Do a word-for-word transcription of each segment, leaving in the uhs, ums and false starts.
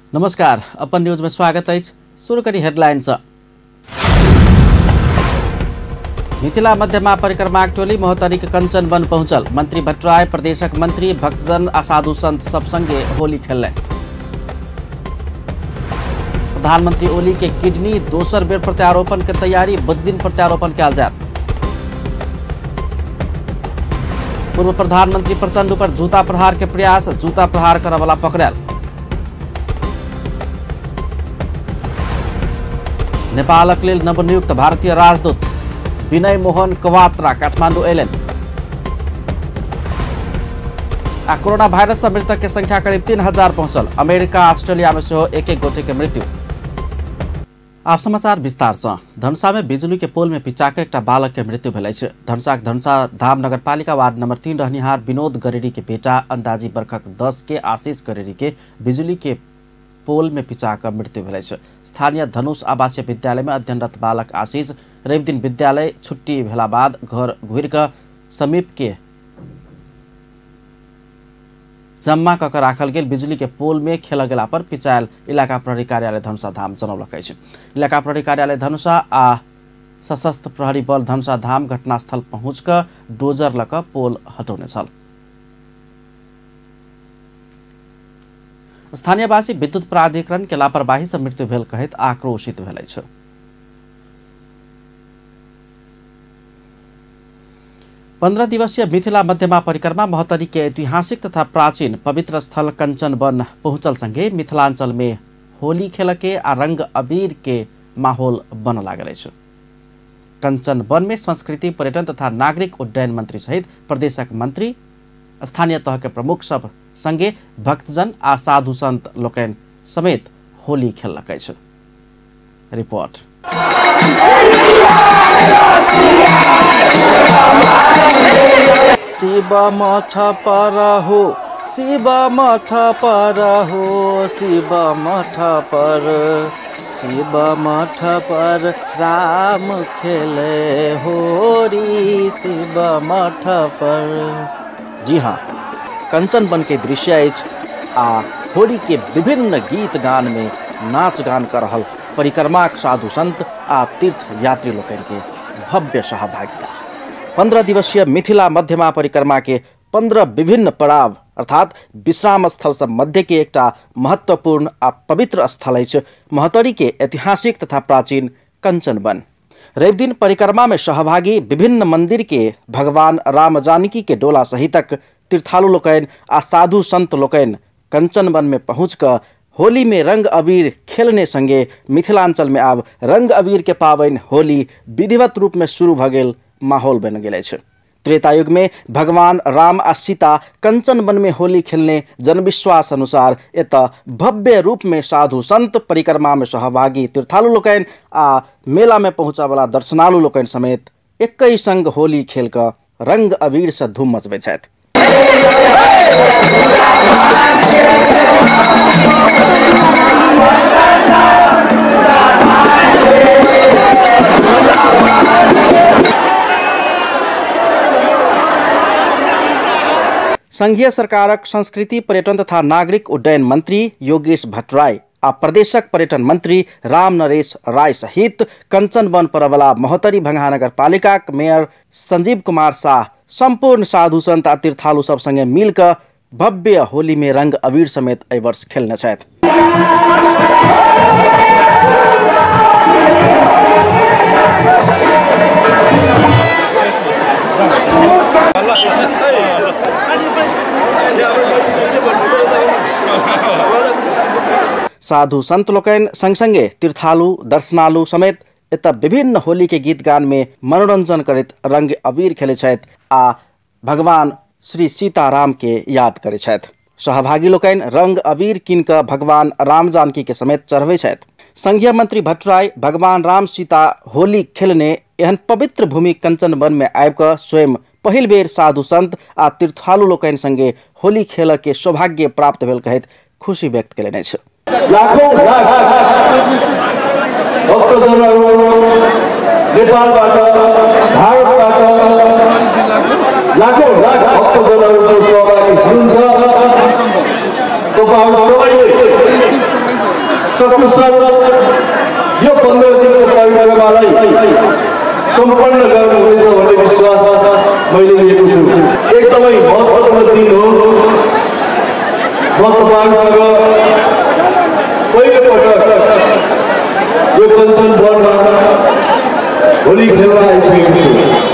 नमस्कार, अपन न्यूज में स्वागत है। शुरू करी हेडलाइंस। मिथिला मध्यमा परिक्रमाक टोली महोत्तरीक कंचनवन पहुंचल। मंत्री भट्टराय, प्रदेशक मंत्री, भक्तजन आ साधु संत सब संगे होली खेलले। प्रधानमंत्री ओली के किडनी दोसर बेर प्रत्यारोपण के तैयारी, बुध दिन प्रत्यारोपण कयल जायत। पूर्व प्रधानमंत्री प्रचंड पर जूता प्रहार के प्रयास, जूता प्रहार करय वाला पकड़ल। नेपालक लेल नवनियुक्त भारतीय राजदूत विनय मोहन कवात्रा काठमांडू एलन। आ कोरोना वायरस से मृतक के संख्या करीब तीन हजार पहुंचल। अमेरिका, ऑस्ट्रेलिया में से एक एक गोटे के मृत्यु। आप समाचार विस्तार से। धनुषा में बिजुली के पोल में पिचा के एक बालक के मृत्यु भेल छै। धनुषाक धनुषा धाम नगरपालिका वार्ड नंबर तीन रहनिहार विनोद गरेरी के बेटा अंदाजी बरखक दस के आशीष गरेरी के बिजुली के पोल में पिचा कर मृत्यु भेल छै। स्थानीय धनुष आवासीय विद्यालय में अध्ययनरत बालक आशीष रवि दिन विद्यालय छुट्टी भेला बाद घर घुर कर समीप के जम्मा कऽ कऽ राखल गेल बिजुली के पोल में खेल गेला पर पिचायल इलाका प्रहरी कार्यालय धनुषा धाम जनौलक अछि। इलाका प्रहरी कार्यालय धनुषा आ सशस्त्र प्रहरी बल धनुषा धाम घटनास्थल पहुँच कऽ डोजर लऽ कऽ पोल हटौने छल। स्थानीयवासी विद्युत प्राधिकरण के लापरवाही से मृत्यु भेल कहैत आक्रोशित भेल अछि। पंद्रह दिवसीय मिथिला मध्यमा परिक्रमा महोत्तरी के ऐतिहासिक तथा प्राचीन पवित्र स्थल कंचनवन पहुंचल संगे मिथिलांचल में होली खेल के आ रंग अबीर के माहौल बन लागल अछि। कंचनवन में संस्कृति, पर्यटन तथा नागरिक उड्डयन मंत्री सहित प्रदेशक मंत्री, स्थानीय तह के प्रमुख सब संगे भक्तजन आ साधु संत लोकनि समेत होली खेललक अछि। रिपोर्ट। शिव मठ पर हो, शिव मठ पर हो, शिव मठ पर, शिव मठ पर राम खेले होरी, शिव मठ पर। जी हाँ, कंचनवन के दृश्य अछि आ होली के विभिन्न गीत गान में नाच गान कर रहल परिक्रमाक साधु संत आ तीर्थ यात्री लोकनि के भव्य सहभागिता। पंद्रह दिवसीय मिथिला मध्यमा परिक्रमा के पंद्रह विभिन्न पड़ाव अर्थात विश्राम स्थल सब मध्य के एक महत्वपूर्ण आ पवित्र स्थल अछि महोत्तरी के ऐतिहासिक तथा प्राचीन कंचनवन। रवि दिन परिक्रमा में सहभागी विभिन्न मंदिर के भगवान राम जानकी के डोला सहितक तीर्थालु लोकनि आ साधु संत लोकनि कंचनवन में पहुँच कर होली में रंग अबीर खेलने संगे मिथिलांचल में आब रंग अबीर के पावनि होली विधिवत रूप में शुरू भ गेल माहौल बन गेल अछि। त्रेता युग में भगवान राम आ सीता कंचनवन में होली खेलने जनविश्वास अनुसार एतऽ भव्य रूप में साधु संत, परिक्रमा में सहभागी तीर्थालु लोकनि आ मेला में पहुँचा वाला दर्शनालु लोकनि समेत एकहि संग होली खेल कऽ रंग अबीर से धूम मचबै छथि। संघीय सरकारक संस्कृति, पर्यटन तथा नागरिक उड्डयन मंत्री योगेश भट्टराय आ प्रदेशक पर्यटन मंत्री राम नरेश राय सहित कंचनवन परवला महोत्तरी भंगहा नगर पालिका मेयर संजीव कुमार शाह संपूर्ण साधु संत आ तीर्थालु सब संगे मिलकर भव्य होली में रंग अबीर समेत एहि वर्ष खेलने छथि। साधु संत लोकनि संग संगे तीर्थालु, दर्शनालु समेत एतऽ विभिन्न होली के गीत गान में मनोरंजन करैत रंग अबीर खेलै छथि आ भगवान श्री सीताराम के याद करै छथि। सहभागी लोकनि रंग अबीर कीन कऽ भगवान राम जानकी के समेत चढ़बै छथि। संघीय मंत्री भट्टराय भगवान राम सीता होली खेलने एहन पवित्र भूमि कंचनवन में आबि कऽ स्वयं पहिल बेर साधु संत आ तीर्थालु लोकनि संगे होली खेल के सौभाग्य प्राप्त भेल कहैत खुशी व्यक्त केलनि अछि। लाखों लाख भक्तजनहरू नेपालबाट, भारतबाट लाखौं लाख भक्तजनहरूको सहभागी हुनुहुन्छ। तपाईहरु सबैले सकुशल यो पन्ध्र दिनको परिक्रमालाई सम्पन्न गर्नुहुनेछ भन्ने विश्वास मैले लिएको छु। एकदमै महत्त्वपूर्ण दिन हो। म तपाईँसँग पहिलोपटक यो कञ्चनजङ्घामा होली खेल्न आइपुगेको छु।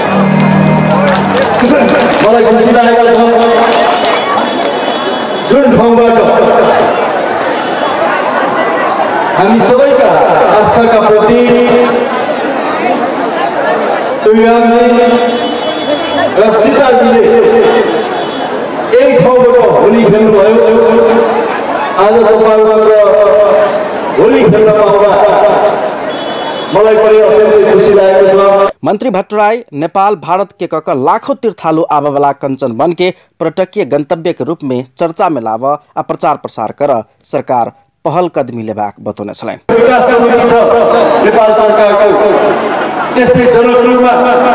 मलाई खुसी लागेको छ जुन ठाउँबाट हामी सबैका आस्थाका प्रतीक श्रीरामजी र सीताजीले एक ठाउँबाट होली खेल्नुभयो। आज तपाईँहरूसँग होली खेल्न पाउँदा मलाई पनि अत्यन्तै खुसी लागेको छ। मंत्री भट्टराई नेपाल भारत के कक लाखों तीर्थालु आवा वाला कंचन वन के पर्यटकीय गंतव्य के रूप में चर्चा में लाव आ प्रचार प्रसार कर सरकार पहल कदमी लेबाक बतौने छलैन। विकास समिति छ नेपाल सरकारको, त्यस्तै जनकपुरमा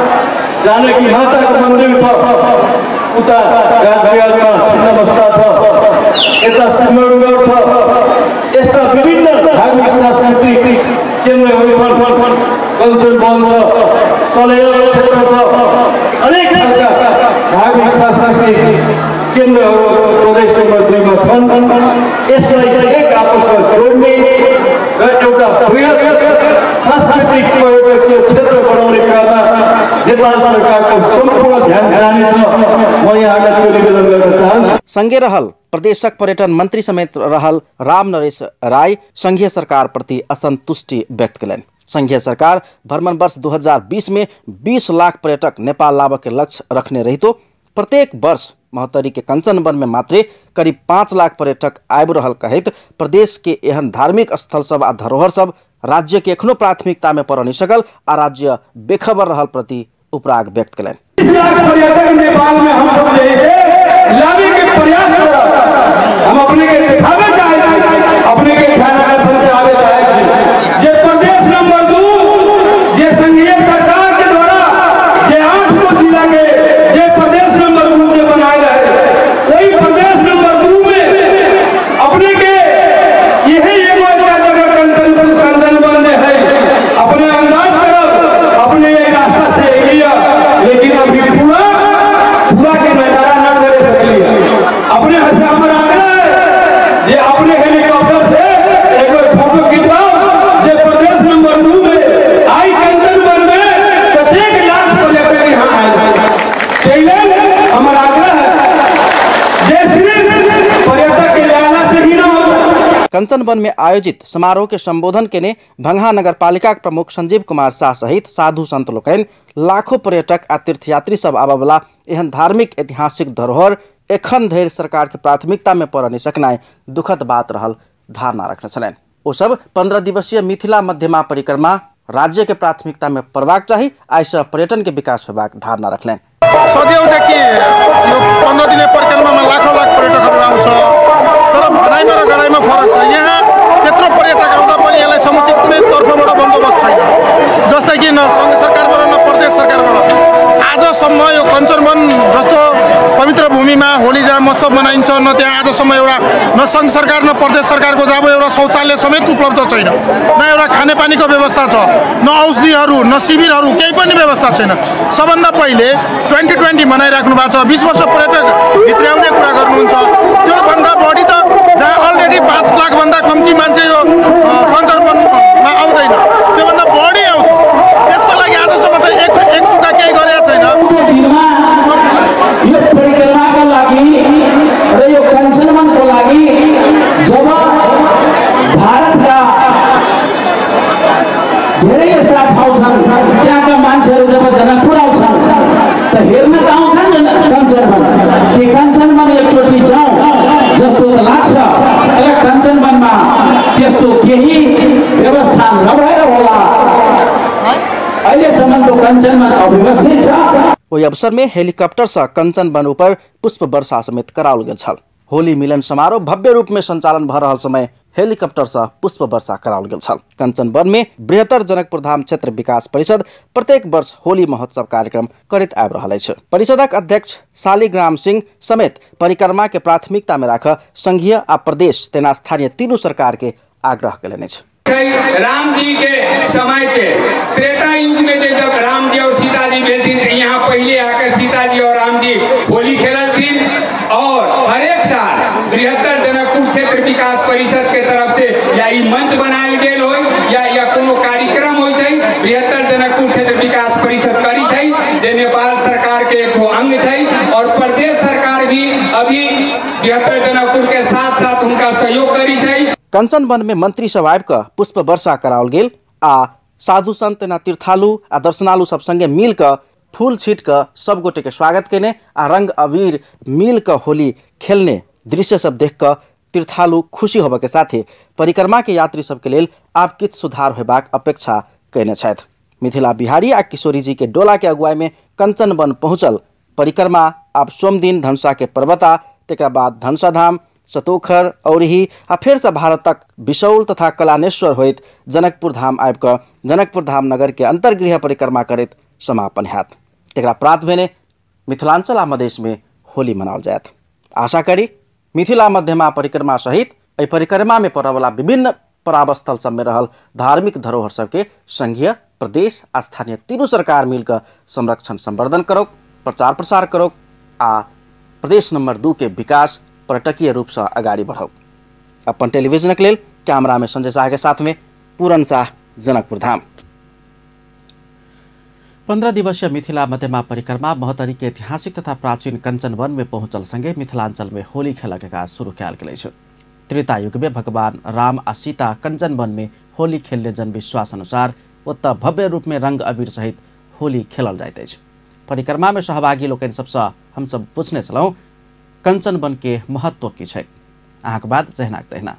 जानकी माताको मन्दिर छ, उता गाजबिहारमा छिन्नमस्ता छ, यता सिमरगढ छ। यस्ता विभिन्न धार्मिक सांस्कृतिक केन्द्रहरू छन्। कञ्चन वन छ, सलेर क्षेत्र छ, अनेक खालका धार्मिक सांस्कृतिक केन्द्रहरू प्रदेश नम्बर दुईमा छन्। यसलाई एक आपसमा जोड्ने र एउटा बृहत सांस्कृतिक पर्यटकीय क्षेत्र बनाउने क्रममा नेपाल सरकारको सम्पूर्ण ध्यान जानेछ। म यहाँलाई त्यो निवेदन गर्न चाहन्छु। संघीय रहल प्रदेशक पर्यटन मंत्री समेत रहल राम नरेश राय संघीय सरकार प्रति असंतुष्टि व्यक्त करें। संघीय सरकार भ्रमण वर्ष दो हजार बीस में बीस लाख पर्यटक नेपाल लाभ के लक्ष्य रखने रही तो प्रत्येक वर्ष महोत्तरी के कंचन वन में मात्र करीब पाँच लाख पर्यटक आबि रहल कहत प्रदेश के एहन धार्मिक स्थल सब आ धरोहर सब राज्य के एखनो प्राथमिकता में पड़ नहीं सकल आ राज्य बेखबर रहल प्रति उपराग व्यक्त करें। पर्यटक नेपाल में हम सब जैसे लाने के प्रयास कर हम अपने के दिखावे चाहे अपने के ध्यान आकर्षण करावे चाहे जे प्रदेश नंबर दो जे संघीय सरकार के द्वारा जे आठ को जिला के जे प्रदेश नंबर दो के बनाए रहे वही प्रदेश नंबर दो में अपने के यही एगो एक जगह कंचन कंचन वन है। अपने अंदाज करब अपने रास्ता से लिया, लेकिन अभी पूरा पूरा के नजारा न करे सकलिए। अपने हंसे हमारा आग्रह है जे अपने हेलीकॉप्टर से एक बार फोटो खिंचवाओ जे प्रदेश नंबर दो में आई कंचन वन में प्रत्येक लाख पर्यटक यहाँ आए। हमारा आग्रह है जे सिर्फ पर्यटक के लाना से ही न होता। कंचन वन में आयोजित समारोह के संबोधन के ने भंगा नगर पालिका प्रमुख संजीव कुमार शाह सहित साधु संत लोकन लाखों पर्यटक आ तीर्थयात्री सब आबा वाला एहन धार्मिक ऐतिहासिक धरोहर एखन धैर्य सरकार के प्राथमिकता में पड़ नहीं सकना दुखद बात रहल धारणा रखने छलैन। ओ सब पंद्रह दिवसीय मिथिला मध्यमा परिक्रमा राज्य के प्राथमिकता में पड़बाक चाहिए आइसे पर्यटन के विकास होबाक धारणा रखलेन। सदियौदेखि यो पन्ध्र दिने परिक्रमामा लाखौँ लाख पर्यटकहरू आउँछ, तर भनाइमा र गराइमा फरक छ। यहाँ त्यत्रो पर्यटक आउँदा पनि यसलाई समुचित कुनै तर्फबाट बन्दोबस्त छैन। जस्तै कि न सङ्घ सरकारबाट न प्रदेश सरकारबाट आजसम्म यो कञ्चन वन जस्तो पवित्र भूमिमा होली जहाँ महोत्सव मनाइन्छ न त्यहाँ आजसम्म एउटा न सङ्घ सरकार न प्रदेश सरकारको जब एउटा शौचालय समेत उपलब्ध छैन, न एउटा खानेपानीको व्यवस्था छ, न औषधिहरू न शिविरहरू केही पनि व्यवस्था छैन। सबभन्दा पहिले ट्वेन्टी ट्वेन्टी मनाइराख्नु भएको छ, बिस वर्ष पर्यटक भित्र्याउने कुरा गर्नुहुन्छ। त्योभन्दा बढी त जहाँ अलरेडी पाँच लाखभन्दा कम्ती मान्छे यो कञ्चन वनमा आउँदैन, त्योभन्दा बढी आउँछ। त्यसको लागि आजसम्म त एक एक सुका केही गरेको छैन। यो परिक्रमाको लागि र यो कञ्चन वनको लागि जब भारतका धेरै यस्ता ठाउँ छन् त्यहाँका मान्छेहरू जब जनकपुर आउँछन् त हेर्न त आउँछन् कञ्चन वन। त्यो कञ्चन वन एकचोटि जाउँ जस्तो त लाग्छ, तर कञ्चन वनमा त्यस्तो केही व्यवस्था नभएर होला अहिलेसम्म तो कञ्चन वन अव्यवस्थित छ। ओहि अवसर में हेलीकॉप्टर से कंचन वन ऊपर पुष्प वर्षा समेत कराओल गेल छल। होली मिलन समारोह भव्य रूप में संचालन भ रहल समय हेलीकॉप्टर से पुष्प वर्षा कराओल गेल छल। कंचन वन में बृहत्तर जनकपुर धाम क्षेत्र विकास परिषद प्रत्येक वर्ष होली महोत्सव कार्यक्रम करैत आबि रहल अछि। परिषदक अध्यक्ष शालिग्राम सिंह समेत परिक्रमा के प्राथमिकता में राख संघीय आ प्रदेश तेना स्थानीय तीनों सरकार के आग्रह कयलनि अछि। राम जी के समय के त्रेता युग में जब राम जी और सीता जी भेलथिन तो यहाँ पहले आकर सीता जी और राम जी होली खेलथिन और हर एक साल बृहत्तर जनकपुर क्षेत्र विकास परिषद के तरफ से या ई मंच बनायल गेल हो या या कोनो कार्यक्रम हो बृहत्तर जनकपुर क्षेत्र विकास परिषद करी छै जे नेपाल सरकार के एक अंग छै और प्रदेश सरकार भी अभी बृहत्तर जनकपुर के साथ साथ उनका सहयोग करी छै। कंचन वन में मंत्री सब आबि कऽ पुष्प वर्षा कराओल गेल आ साधु संत ना तीर्थालु आ दर्शनालु सब संगे मिल कऽ फूल छीट कऽ सब गोटे के स्वागत केने आ रंग अबीर मिल कऽ होली खेलने दृश्य सब देख कऽ तीर्थालु खुशी होबऽ के साथे परिक्रमा के यात्री सबके लेल आब किछु सुधार होबाक अपेक्षा कयने छथि। मिथिला बिहारी आ किशोरी जी के डोला के अगुवाई में कंचन वन पहुंचल परिक्रमा आब सोम दिन धनुषा के पर्वता तकर बाद धनुषा धाम सतोखर औरही आ फेर से भारत तक बिशौल तथा कलानेश्वर होइत जनकपुर धाम आबि कऽ जनकपुर धाम नगर के अंतर्गृह परिक्रमा करैत समापन हैत। तकरा प्रात भेने मिथिलांचल आ मधेश में होली मनाओल जायत। आशा करी मिथिला मध्यमा परिक्रमा सहित एहि परिक्रमा में पड़यवला विभिन्न परावस्थल सब में रहल धार्मिक धरोहर सबके संघीय प्रदेश आ स्थानीय तीनू सरकार मिलकर संरक्षण संवर्धन करो प्रचार प्रसार करो आ प्रदेश नंबर दू के विकास पर्यटकीय रूप से अगाड़ी बढ़ाओ। अपन टेलीविजन के लेल कैमरा में संजय शाह के साथ में पूरन शाह जनकपुर धाम। पंद्रह दिवसीय मिथिला मध्यमा परिक्रमा महोत्तरी के ऐतिहासिक तथा प्राचीन कंचन वन में पहुंचल संगे मिथिलांचल में होली खेल के काज शुरू कयल गेल अछि। त्रेता युग में भगवान राम आ सीता कंचन वन में होली खेलने जन विश्वास अनुसार ओतऽ भव्य रूप में रंग अबीर सहित होली खेलल जाइत अछि। परिक्रमा में सहभागी लोकनि सबसँ हमसब पूछने छलहुँ कंचन वन के महत्व की छै। अहाँके बाद जहना तहिना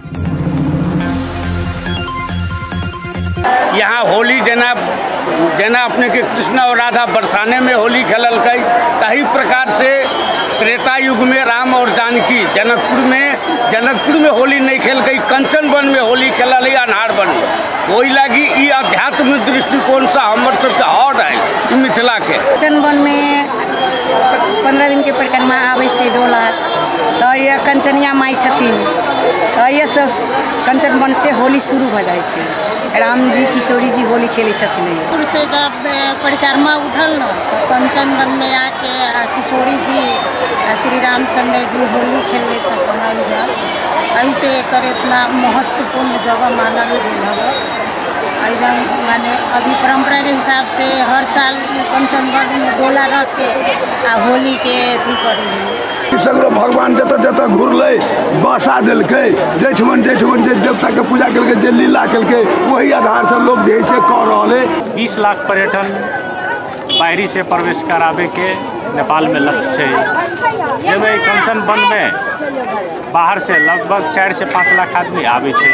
यहाँ होली जना जना अपने के कृष्ण और राधा बरसाने में होली खेलल गई तही प्रकार से त्रेता युग में राम और जानकी जनकपुर में जनकपुर में होली नहीं खेल गई कंचन वन में होली खेलल है अन्हार वन में वही लगी ई अध्यात्म दृष्टिकोण से हमर सबके और है मिथिला के कंचन वन में पंद्रह दिन के परिक्रमा आवे से डोला तो ये कंचनिया माई छथिन तो ये सब कंचन वन से होली शुरू हो जाए छे। राम जी किशोरी जी होली खेले छथिन। दूर से जब परिक्रमा उठल न तो कंचन वन में आके किशोरी जी श्री रामचंद्र जी होली खेलने छथिन। ऐसे एकर इतना महत्वपूर्ण जगह मानल गेल है। माने अभी परंपरा के हिसाब से हर साल कंचन वन में डोला रख के आ होली के अथी करे सगरो भगवान जत जत घुरले बसा दिलके जेठमन जेठमन जे देवता के पूजा करके जे लीला करके वही आधार से लोग जैसे कर रहे बीस लाख पर्यटन बाहरी से प्रवेश करावे के नेपाल में लक्ष्य है। जब कंचन वन में बाहर से लगभग चार से पाँच लाख आदमी आवे छे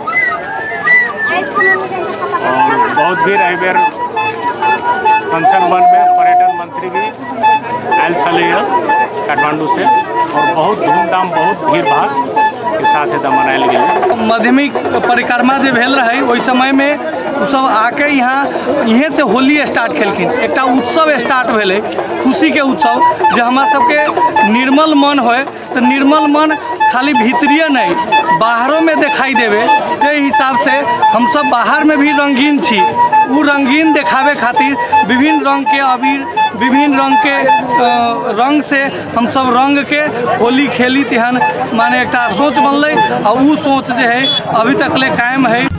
और बहुत भीड़ एहि बेर कंचन वन में पर्यटन मंत्री भी आयल छलै काठमांडू से और बहुत धूमधाम बहुत भीड़ भाड़ के साथ एकदम मनायल गेल। माध्यमिक परिक्रमा जे भेल रहे ओहि समय में सब आके यहाँ यहें से होली स्टार्ट केलखिन। एक उत्सव स्टार्ट भेले खुशी के उत्सव जे हमरा सबके निर्मल मन होए तो निर्मल मन खाली भीतरीय नहीं बाहरों में दिखाई देवे ते हिसाब से हम सब बाहर में भी रंगीन छी। वो रंगीन देखावे खातिर विभिन्न रंग के अबीर विभिन्न रंग के रंग से हम सब रंग के होली खेली तेहन माने एक सोच बनल और वो सोच जे है अभी तक ले कायम है।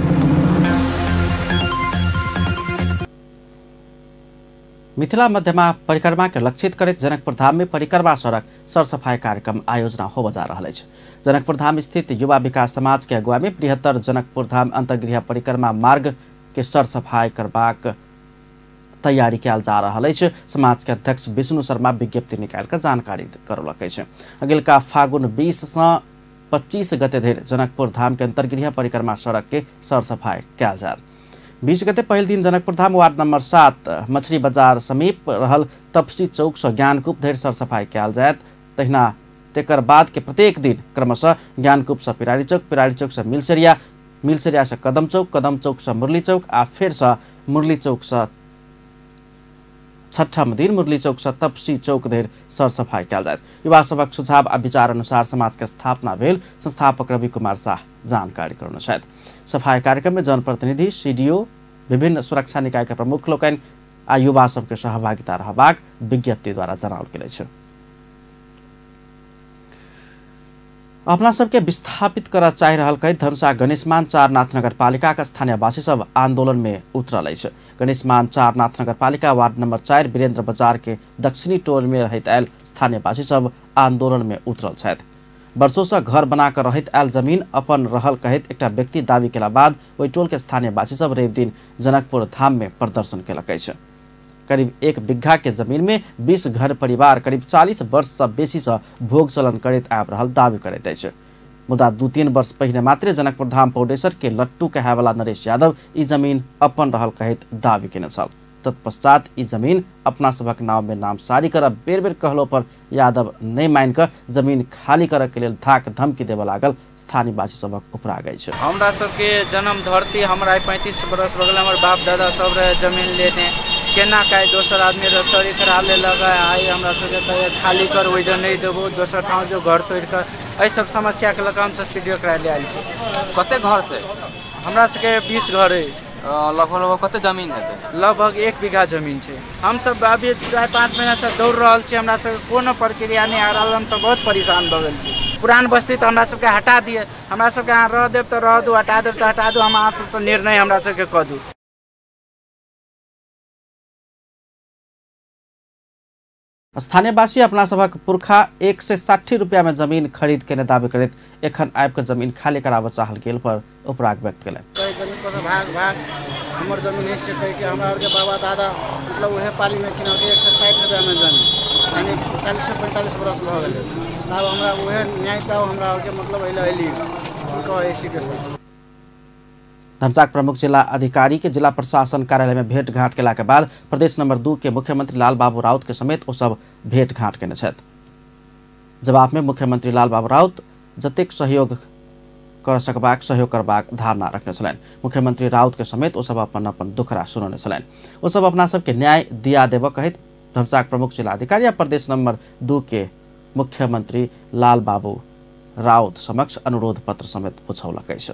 मिथिला मध्यमा परिक्रमा के लक्षित करैत जनकपुर धाम में परिक्रमा सड़क सर सफाई कार्यक्रम आयोजना होबऽ जा रहल अछि। जनकपुर धाम स्थित युवा विकास समाज के अगुवाई में बृहत्तर जनकपुर धाम अंतर्गृह परिक्रमा मार्ग के सर सफाई करबाक तैयारी कयल जा रहल अछि। समाज के अध्यक्ष विष्णु शर्मा विज्ञप्ति निकाल कर जानकारी करौलक अछि। अगिलका फागुन बीस से पच्चीस गते धरि जनकपुर धाम के अंतर्गृह परिक्रमा सड़क के सर सफाई कयल जायत। बीस गते पहल दिन जनकपुर धाम वार्ड नंबर सात मछली बाजार समीप रहल तपसी चौक से ज्ञानकूप धरि सर सफाई कयल जायत। तहिना तेकर बाद के प्रत्येक दिन क्रमशः ज्ञानकूप से पिरारी चौक पिरारी चौक से मिलसरिया मिलसरिया से कदम चौक कदम चौक से मुरली चौक आ फिर से मुरली चौक से छठम दिन मुरली चौक से तपसी चौक धरि सरसफाई कयल जायत। युवा सभक सुझाव आ विचार अनुसार समाज के स्थापना भेल संस्थापक रवि कुमार शाह जानकारी करौने छथि। सफाई कार्यक्रम में जनप्रतिनिधि, सीडीओ, विभिन्न सुरक्षा निकाय के प्रमुख लोकनि आ युवा सबके सहभागिता रहबाक विज्ञप्ति द्वारा जनाओल गेल छै। अपना सबके विस्थापित कर चाहि रहल कहि धनुषा गणेशमान चारनाथ नगरपालिका का स्थानीयवासी सब आंदोलन में उतरल अछि। गणेशमान चारनाथ नगरपालिका वार्ड नंबर चार वीरेंद्र बाजार के दक्षिणी टोल में रहैत आयल स्थानीयवासी सब आंदोलन में उतरल छथि। वर्षों से घर बनाकर रहैत आयल जमीन अपन रहल कहैत एकटा व्यक्ति दावी केला बाद ओहि टोल के स्थानीयवासी सब रवि दिन जनकपुर धाम में प्रदर्शन केलक अछि। करीब एक बिघा के जमीन में बीस घर परिवार करीब चालीस वर्ष से बेसी से भोग चलन करैत आबि रहल दावी करैत अछि। मुदा दू तीन वर्ष पहिने मात्रे जनकपुर धाम पौडेसर के लट्टू कहावला नरेश यादव ई जमीन अपन रहल कहैत दावी केने छल। तत्पश्चात ई जमीन अपना सभक नाम में नामसारी करब बेर बेर कहलो पर यादव नहीं मान कर जमीन खाली करे के लेल धाक धमकी देव लागल। स्थानीयवासी सबक उपरा गई छै। हमरा सबके जन्म धरती हमरा पैंतीस बरस बगल हमर बाप दादा सब रहे जमीन लेने केना का दोसर आदमी रजिस्ट्री करा ले लगा आई हमरा सबके कहे खाली कर वही नहीं देबो दोसर ठाव जो घर तोड़ कर एहि सब समस्या के लगा हम सब सीडीओ करा ले आयल छी। कते घर से हमरा सबके बीस घर है। लगभग लगभग कते जमीन है? लगभग एक बीघा जमीन है। हम सब अभी चार पाँच महीना से दौड़ रहा छी। हमरा सब कोनो प्रक्रिया नहीं आ रहा। हम सब बहुत परेशान भ गेल छी। पुरान बस्ती तो हमरा सबके हटा दिए। हमरा सबके यहाँ रह देव तो रह दू, हटा देव तो हटा दू। हम अहाँ सबसे निर्णय हमरा सबके कह दू। स्थानीयवासी अपना सभक पुरखा एक सौ साठी रुपया में जमीन खरीद के दावी करैत एखन आबि के जमीन खाली कराबऽ चाहल गेल पर उपराग व्यक्त केलनि। जमीन पर भाग भाग हमर जमीन है से कह के हमरा और के बाबा दादा मतलब वह पाली में किन के एक सौ साठ रुपया में जमीन यानी चालीस से पैंतालीस बरस भ गेल। तब हमरा वह न्याय पाओ हमरा और के मतलब अइले अइली उनको ऐसी के साथ धनसाक प्रमुख जिला अधिकारी के जिला प्रशासन कार्यालय में भेंट घाट केला के बाद प्रदेश नंबर दू के मुख्यमंत्री लाल बाबू राउत के समेत ओ सब भेंट घाट केने छथि। जवाब में मुख्यमंत्री लाल बाबू राउत जतेक सहयोग कर सकबाक सहयोग करबाक धारणा रखने छलनि। मुख्यमंत्री राउत के समेत ओ सब अपन अपन दुखड़ा सुनौने छलनि। ओ सब अपना सबके न्याय दिया देबऽ कहैत धनसाक प्रमुख जिला अधिकारी आ प्रदेश नंबर दू के मुख्यमंत्री लाल बाबू राउत समक्ष अनुरोध पत्र समेत बुझौलक अछि।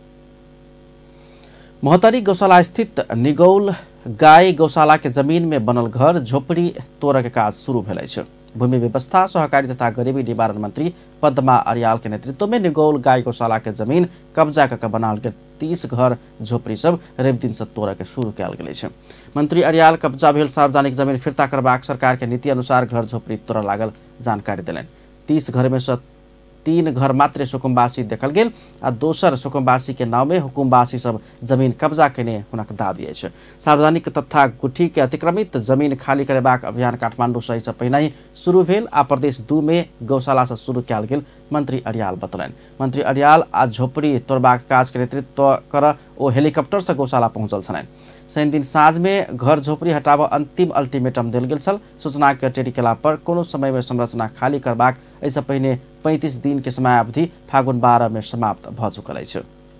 मोहतरी गौशाला स्थित निगौल गाय गौशाला के जमीन में बनल घर झोपड़ी तोड़ के काज शुरू भेल अछि। भूमि व्यवस्था सहकारी तथा गरीबी निवारण मंत्री पद्मा अरियाल के नेतृत्व में निगौल गाय गौशाला के जमीन कब्जा करके बनाल गेल तीस घर झोपड़ी सब रवि दिन से तोड़ के शुरू कयल गेल अछि। मंत्री अरियाल कब्जा भेल सार्वजनिक जमीन फिरता करबाक सरकार के नीति अनुसार घर झोपड़ी तोड़ लागल जानकारी देलनि। तीस घर में से तीन घर मात्र सुकुम्बासी देखल गेल आ दोसर सुकुम्बासी के नाम में हुकुमवासी सब जमीन कब्जा केने हुनक दाबी अछि। सार्वजनिक तथा गुठी के अतिक्रमित जमीन खाली करेबाक अभियान काठमांडू शहर से पहिने ही शुरू भेल आ प्रदेश दू में गौशाला से शुरू कयल गेल मंत्री अरियाल बतौलनि। मंत्री अरियाल आज झोपड़ी तोड़बाक काज के नेतृत्व कर ओ हेलीकॉप्टर से गौशाला पहुंचल छलनि। शनि दिन साँझ में घर झोपड़ी हटाबऽ अंतिम अल्टीमेटम देल गेल छल। सूचना के टेरी केला पर कोनो समय में संरचना खाली करबाक एहिसँ पहिने पैंतीस दिन के समयावधि फागुन बारह में समाप्त भ चुकल अछि।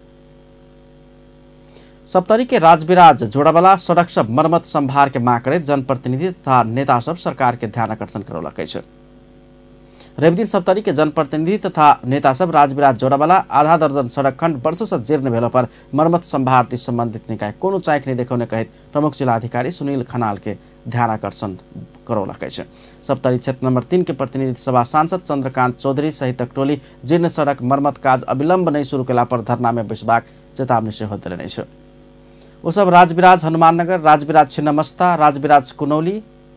सप्तरी के राजविराज जोड़ावाला सड़क सब मरम्मत संभार के मांग करैत जनप्रतिनिधि तथा नेता सब सरकार के ध्यान आकर्षण करौलक अछि। रवि दिन सप्तरी के जनप्रतिनिधि तथा नेता सब राजविराज जोड़ावाला आधा दर्जन सड़क खंड वर्षों से जीर्ण भेला पर मरम्मत संभार ती संबंधित निकाय कोनो चाइक नहीं देखौने कहित प्रमुख जिला अधिकारी सुनील खनाल के ध्यान आकर्षण करौलक अछि। सप्तरी क्षेत्र नंबर तीन के प्रतिनिधि सभा सांसद चंद्रकांत चौधरी सहित टोली जीर्ण सड़क मरम्मत काज अविलंब नहीं शुरू केला पर धरना में बैसबाक चेतावनी सेहो देलनि अछि। ओ सब राजविराज हनुमाननगर, राजविराज छिन्नमस्ता, राजविराज कुनौली,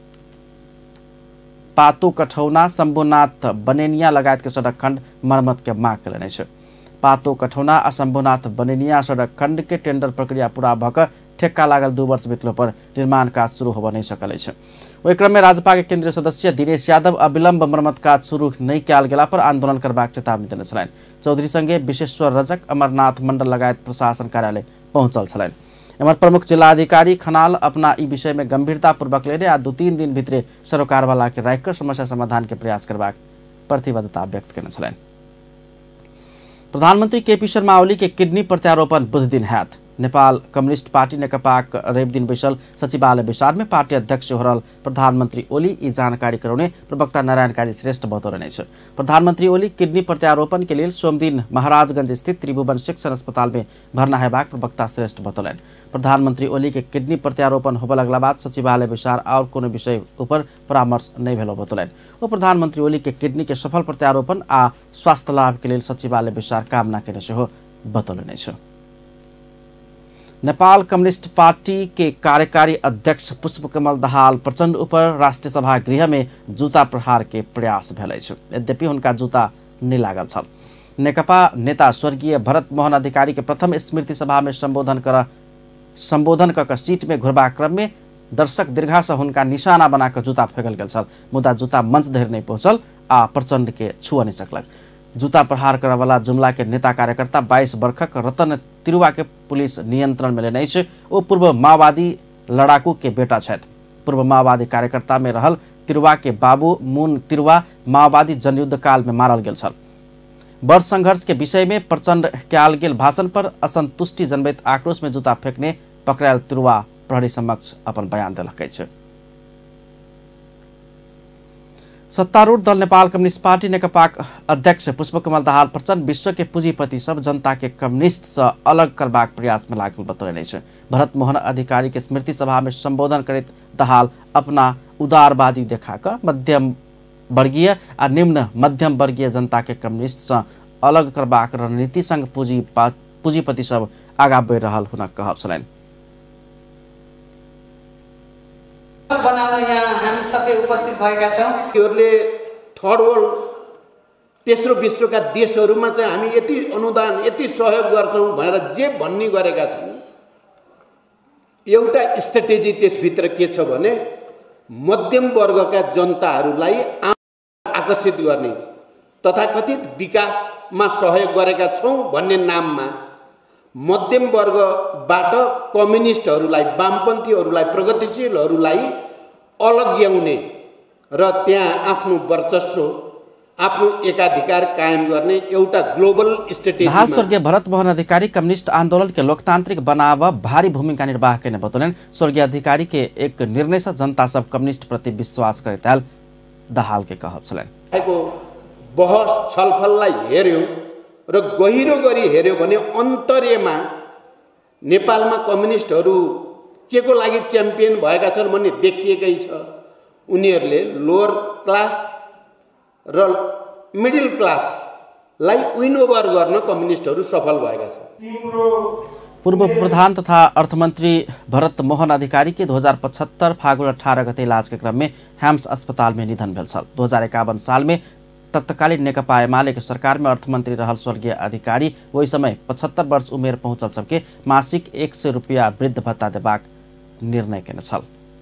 पातो कठौना, शंभुनाथ बनेनिया लगायत के सड़क खंड मरम्मत के मांग कयलनि अछि। पातो कठौना आ शंभुनाथ बनेनिया सड़क खंड के टेंडर प्रक्रिया पूरा भऽ कऽ ठेक्का लागल दू वर्ष बीतलो पर निर्माण काज शुरू होबऽ नहीं सकल अछि। ओहि क्रम में राजपा के केंद्रीय सदस्य दिनेश यादव अविलंब मरम्मत काज शुरू नहीं कयल गेला पर आंदोलन करबाक चेतावनी देने छलनि। चौधरी संगे विश्वेश्वर रजक, अमरनाथ मंडल लगायत प्रशासन कार्यालय पहुंचल छलनि। एमहर प्रमुख जिला अधिकारी खनाल अपना ई विषय में गंभीरता पूर्वक लेने आ दू तीन दिन भीतरे सरोकार वाला के राखि समस्या समाधान के प्रयास करबाक प्रतिबद्धता व्यक्त केने छलनि। प्रधानमंत्री के पी शर्मा ओली के किडनी प्रत्यारोपण बुध दिन हैत। नेपाल कम्युनिस्ट पार्टी नेकपाक रेब दिन बैसल सचिवालय विशारमा पार्टी अध्यक्ष होरल प्रधानमन्त्री ओली यी जानकारी गराउने प्रवक्ता नारायण काजी श्रेष्ठ बतौलेने छ। प्रधानमन्त्री ओली किडनी प्रत्यारोपण के लिए सोमदिन महाराजगंज स्थित त्रिभुवन शिक्षण अस्पताल में भर्ना है बाग प्रवक्ता श्रेष्ठ बतौलन। प्रधानमन्त्री ओली के किडनी प्रत्यारोपण होबे लगला बाद सचिवालय विशार और कोनो विषय ऊपर परामर्श नहीं भेलो बतौलन। वो प्रधानमन्त्री ओली के किडनी के सफल प्रत्यारोपण आ स्वास्थ्य लाभ के लिए सचिवालय विशार कामना केने से हो बतौलेने छ। नेपाल कम्युनिस्ट पार्टी के कार्यकारी अध्यक्ष पुष्पकमल दाहाल प्रचण्ड ऊपर राष्ट्रिय सभा गृह में जूता प्रहार के प्रयास भेलै छ। यद्यपि उनका जूता नहीं लागल छल। नेकपा नेता स्वर्गीय भरत मोहन अधिकारी के प्रथम स्मृति सभा में संबोधन कर संबोधन कर सीट में घुरबा क्रम में दर्शक दीर्घा से उनका निशाना बनाकर जूता फेंकल गेल छल। मुदा जूता मंच धरि नहीं पहुंचल आ प्रचण्ड के छुआ नहीं सकलक। जूता प्रहार करने वाला जुमला के नेता कार्यकर्ता बाईस वर्षक रतन तिरुवा के पुलिस नियंत्रण में लेने छै। वो पूर्व माओवादी लड़ाकू के बेटा छथि। पूर्व माओवादी कार्यकर्ता में रहल तिरुवा के बाबू मुन तिरुवा माओवादी जनयुद्ध काल में मारल गेल छल। बड़ संघर्ष के विषय में प्रचंड कयल गेल भाषण पर असंतुष्टि जनबैत आक्रोश में जूता फेंकने पकड़ायल तिरुवा प्रहरी समक्ष अपन बयान देलकै छै। सत्तारूढ़ दल नेपाल कम्युनिस्ट पार्टी नेकपाक अध्यक्ष पुष्पकमल दाहाल प्रचण्ड विश्व के पूंजीपति सब जनता के कम्युनिस्ट से अलग करबाक प्रयास में लागल बतौलेने छै। भरत मोहन अधिकारी के स्मृति सभा में संबोधन करैत दाहाल अपना उदारवादी देखाकर मध्यम वर्गीय आ निम्न मध्यम वर्गीय जनता के कम्युनिस्ट से अलग करबाक रणनीति संग पूंजी पूंजीपति सब आगा बढ़ि रहल हुनक कहब छलनि। बनाउन यहाँ हामी सबै उपस्थित भएका छौँ। योहरूले थर्ड वर्ल्ड तेस्रो विश्वका देशहरूमा चाहिँ हामी यति अनुदान यति सहयोग गर्छौँ भनेर जे भन्ने गरेका छन्, एउटा स्ट्रेटेजी त्यसभित्र के छ भने मध्यम वर्गका जनताहरूलाई आकर्षित गर्ने तथाकथित विकासमा सहयोग गरेका छौँ भन्ने नाममा मध्यम वर्गबाट कम्युनिस्टहरूलाई वामपन्थीहरूलाई प्रगतिशीलहरूलाई अलग्याउने र त्यहाँ आफ्नो वर्चस्व आफ्नो एकाधिकार कायम गर्ने एउटा ग्लोबल स्ट्रेटेजी। दाहाल स्वर्गीय भरत मोहन अधिकारी कम्युनिस्ट आंदोलन के लोकतांत्रिक बनाव भारी भूमिका निर्वाह करने बतौलन। स्वर्गीय अधिकारी के एक निर्णय से जनता सब कम्युनिस्ट प्रति विश्वास करे दाहाल के कहब छलनि। बहस छलफललाई हेर्यो र गहिरो गरी हेर्यो भने अन्तर्यमा नेपालमा कम्युनिस्टहरू के को लागि च्याम्पियन भएका छन् भन्ने देखिएकै छ। उनीहरूले लोअर क्लास र मिडल क्लासलाई विन ओभर गर्न कम्युनिस्टहरू सफल भएका छन्। पूर्व प्रधान तथा अर्थमन्त्री भरत मोहन अधिकारी के दो हजार पचहत्तर फागुन अठारह गते इलाज के क्रम में हैम्स अस्पताल में निधन भेल छल। दो हजार इक्यावन साल में तत्कालीन नेकपा एमाले के सरकार में अर्थमंत्री रहल स्वर्गीय अधिकारी वही समय पचहत्तर वर्ष उमेर पहुंचल सबके मासिक एक सौ रुपया वृद्ध भत्ता देबाक निर्णय केने छल।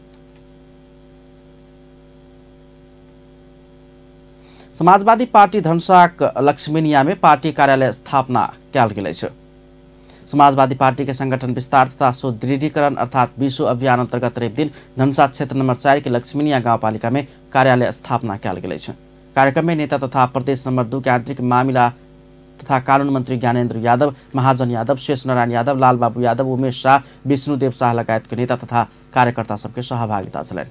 समाजवादी पार्टी धनसाक लक्ष्मीनिया में पार्टी कार्यालय स्थापना कयल गेल अछि। समाजवादी पार्टी के संगठन विस्तार तथा सुदृढ़ीकरण अर्थात बीसो अभियान अंतर्गत रेप दिन धनसा क्षेत्र नंबर चार के लक्ष्मीनिया गाउँपालिका में कार्यालय स्थापना कयल गेल अछि। कार्यक्रम में नेता तथा प्रदेश नंबर दो के आंतरिक मामला तथा कानून मंत्री ज्ञानेन्द्र यादव, महाजन यादव, शेष नारायण यादव, लालबाबू यादव, उमेश शाह, विष्णुदेव शाह लगायत के नेता तथा कार्यकर्ता सबके सहभागिता छलनि।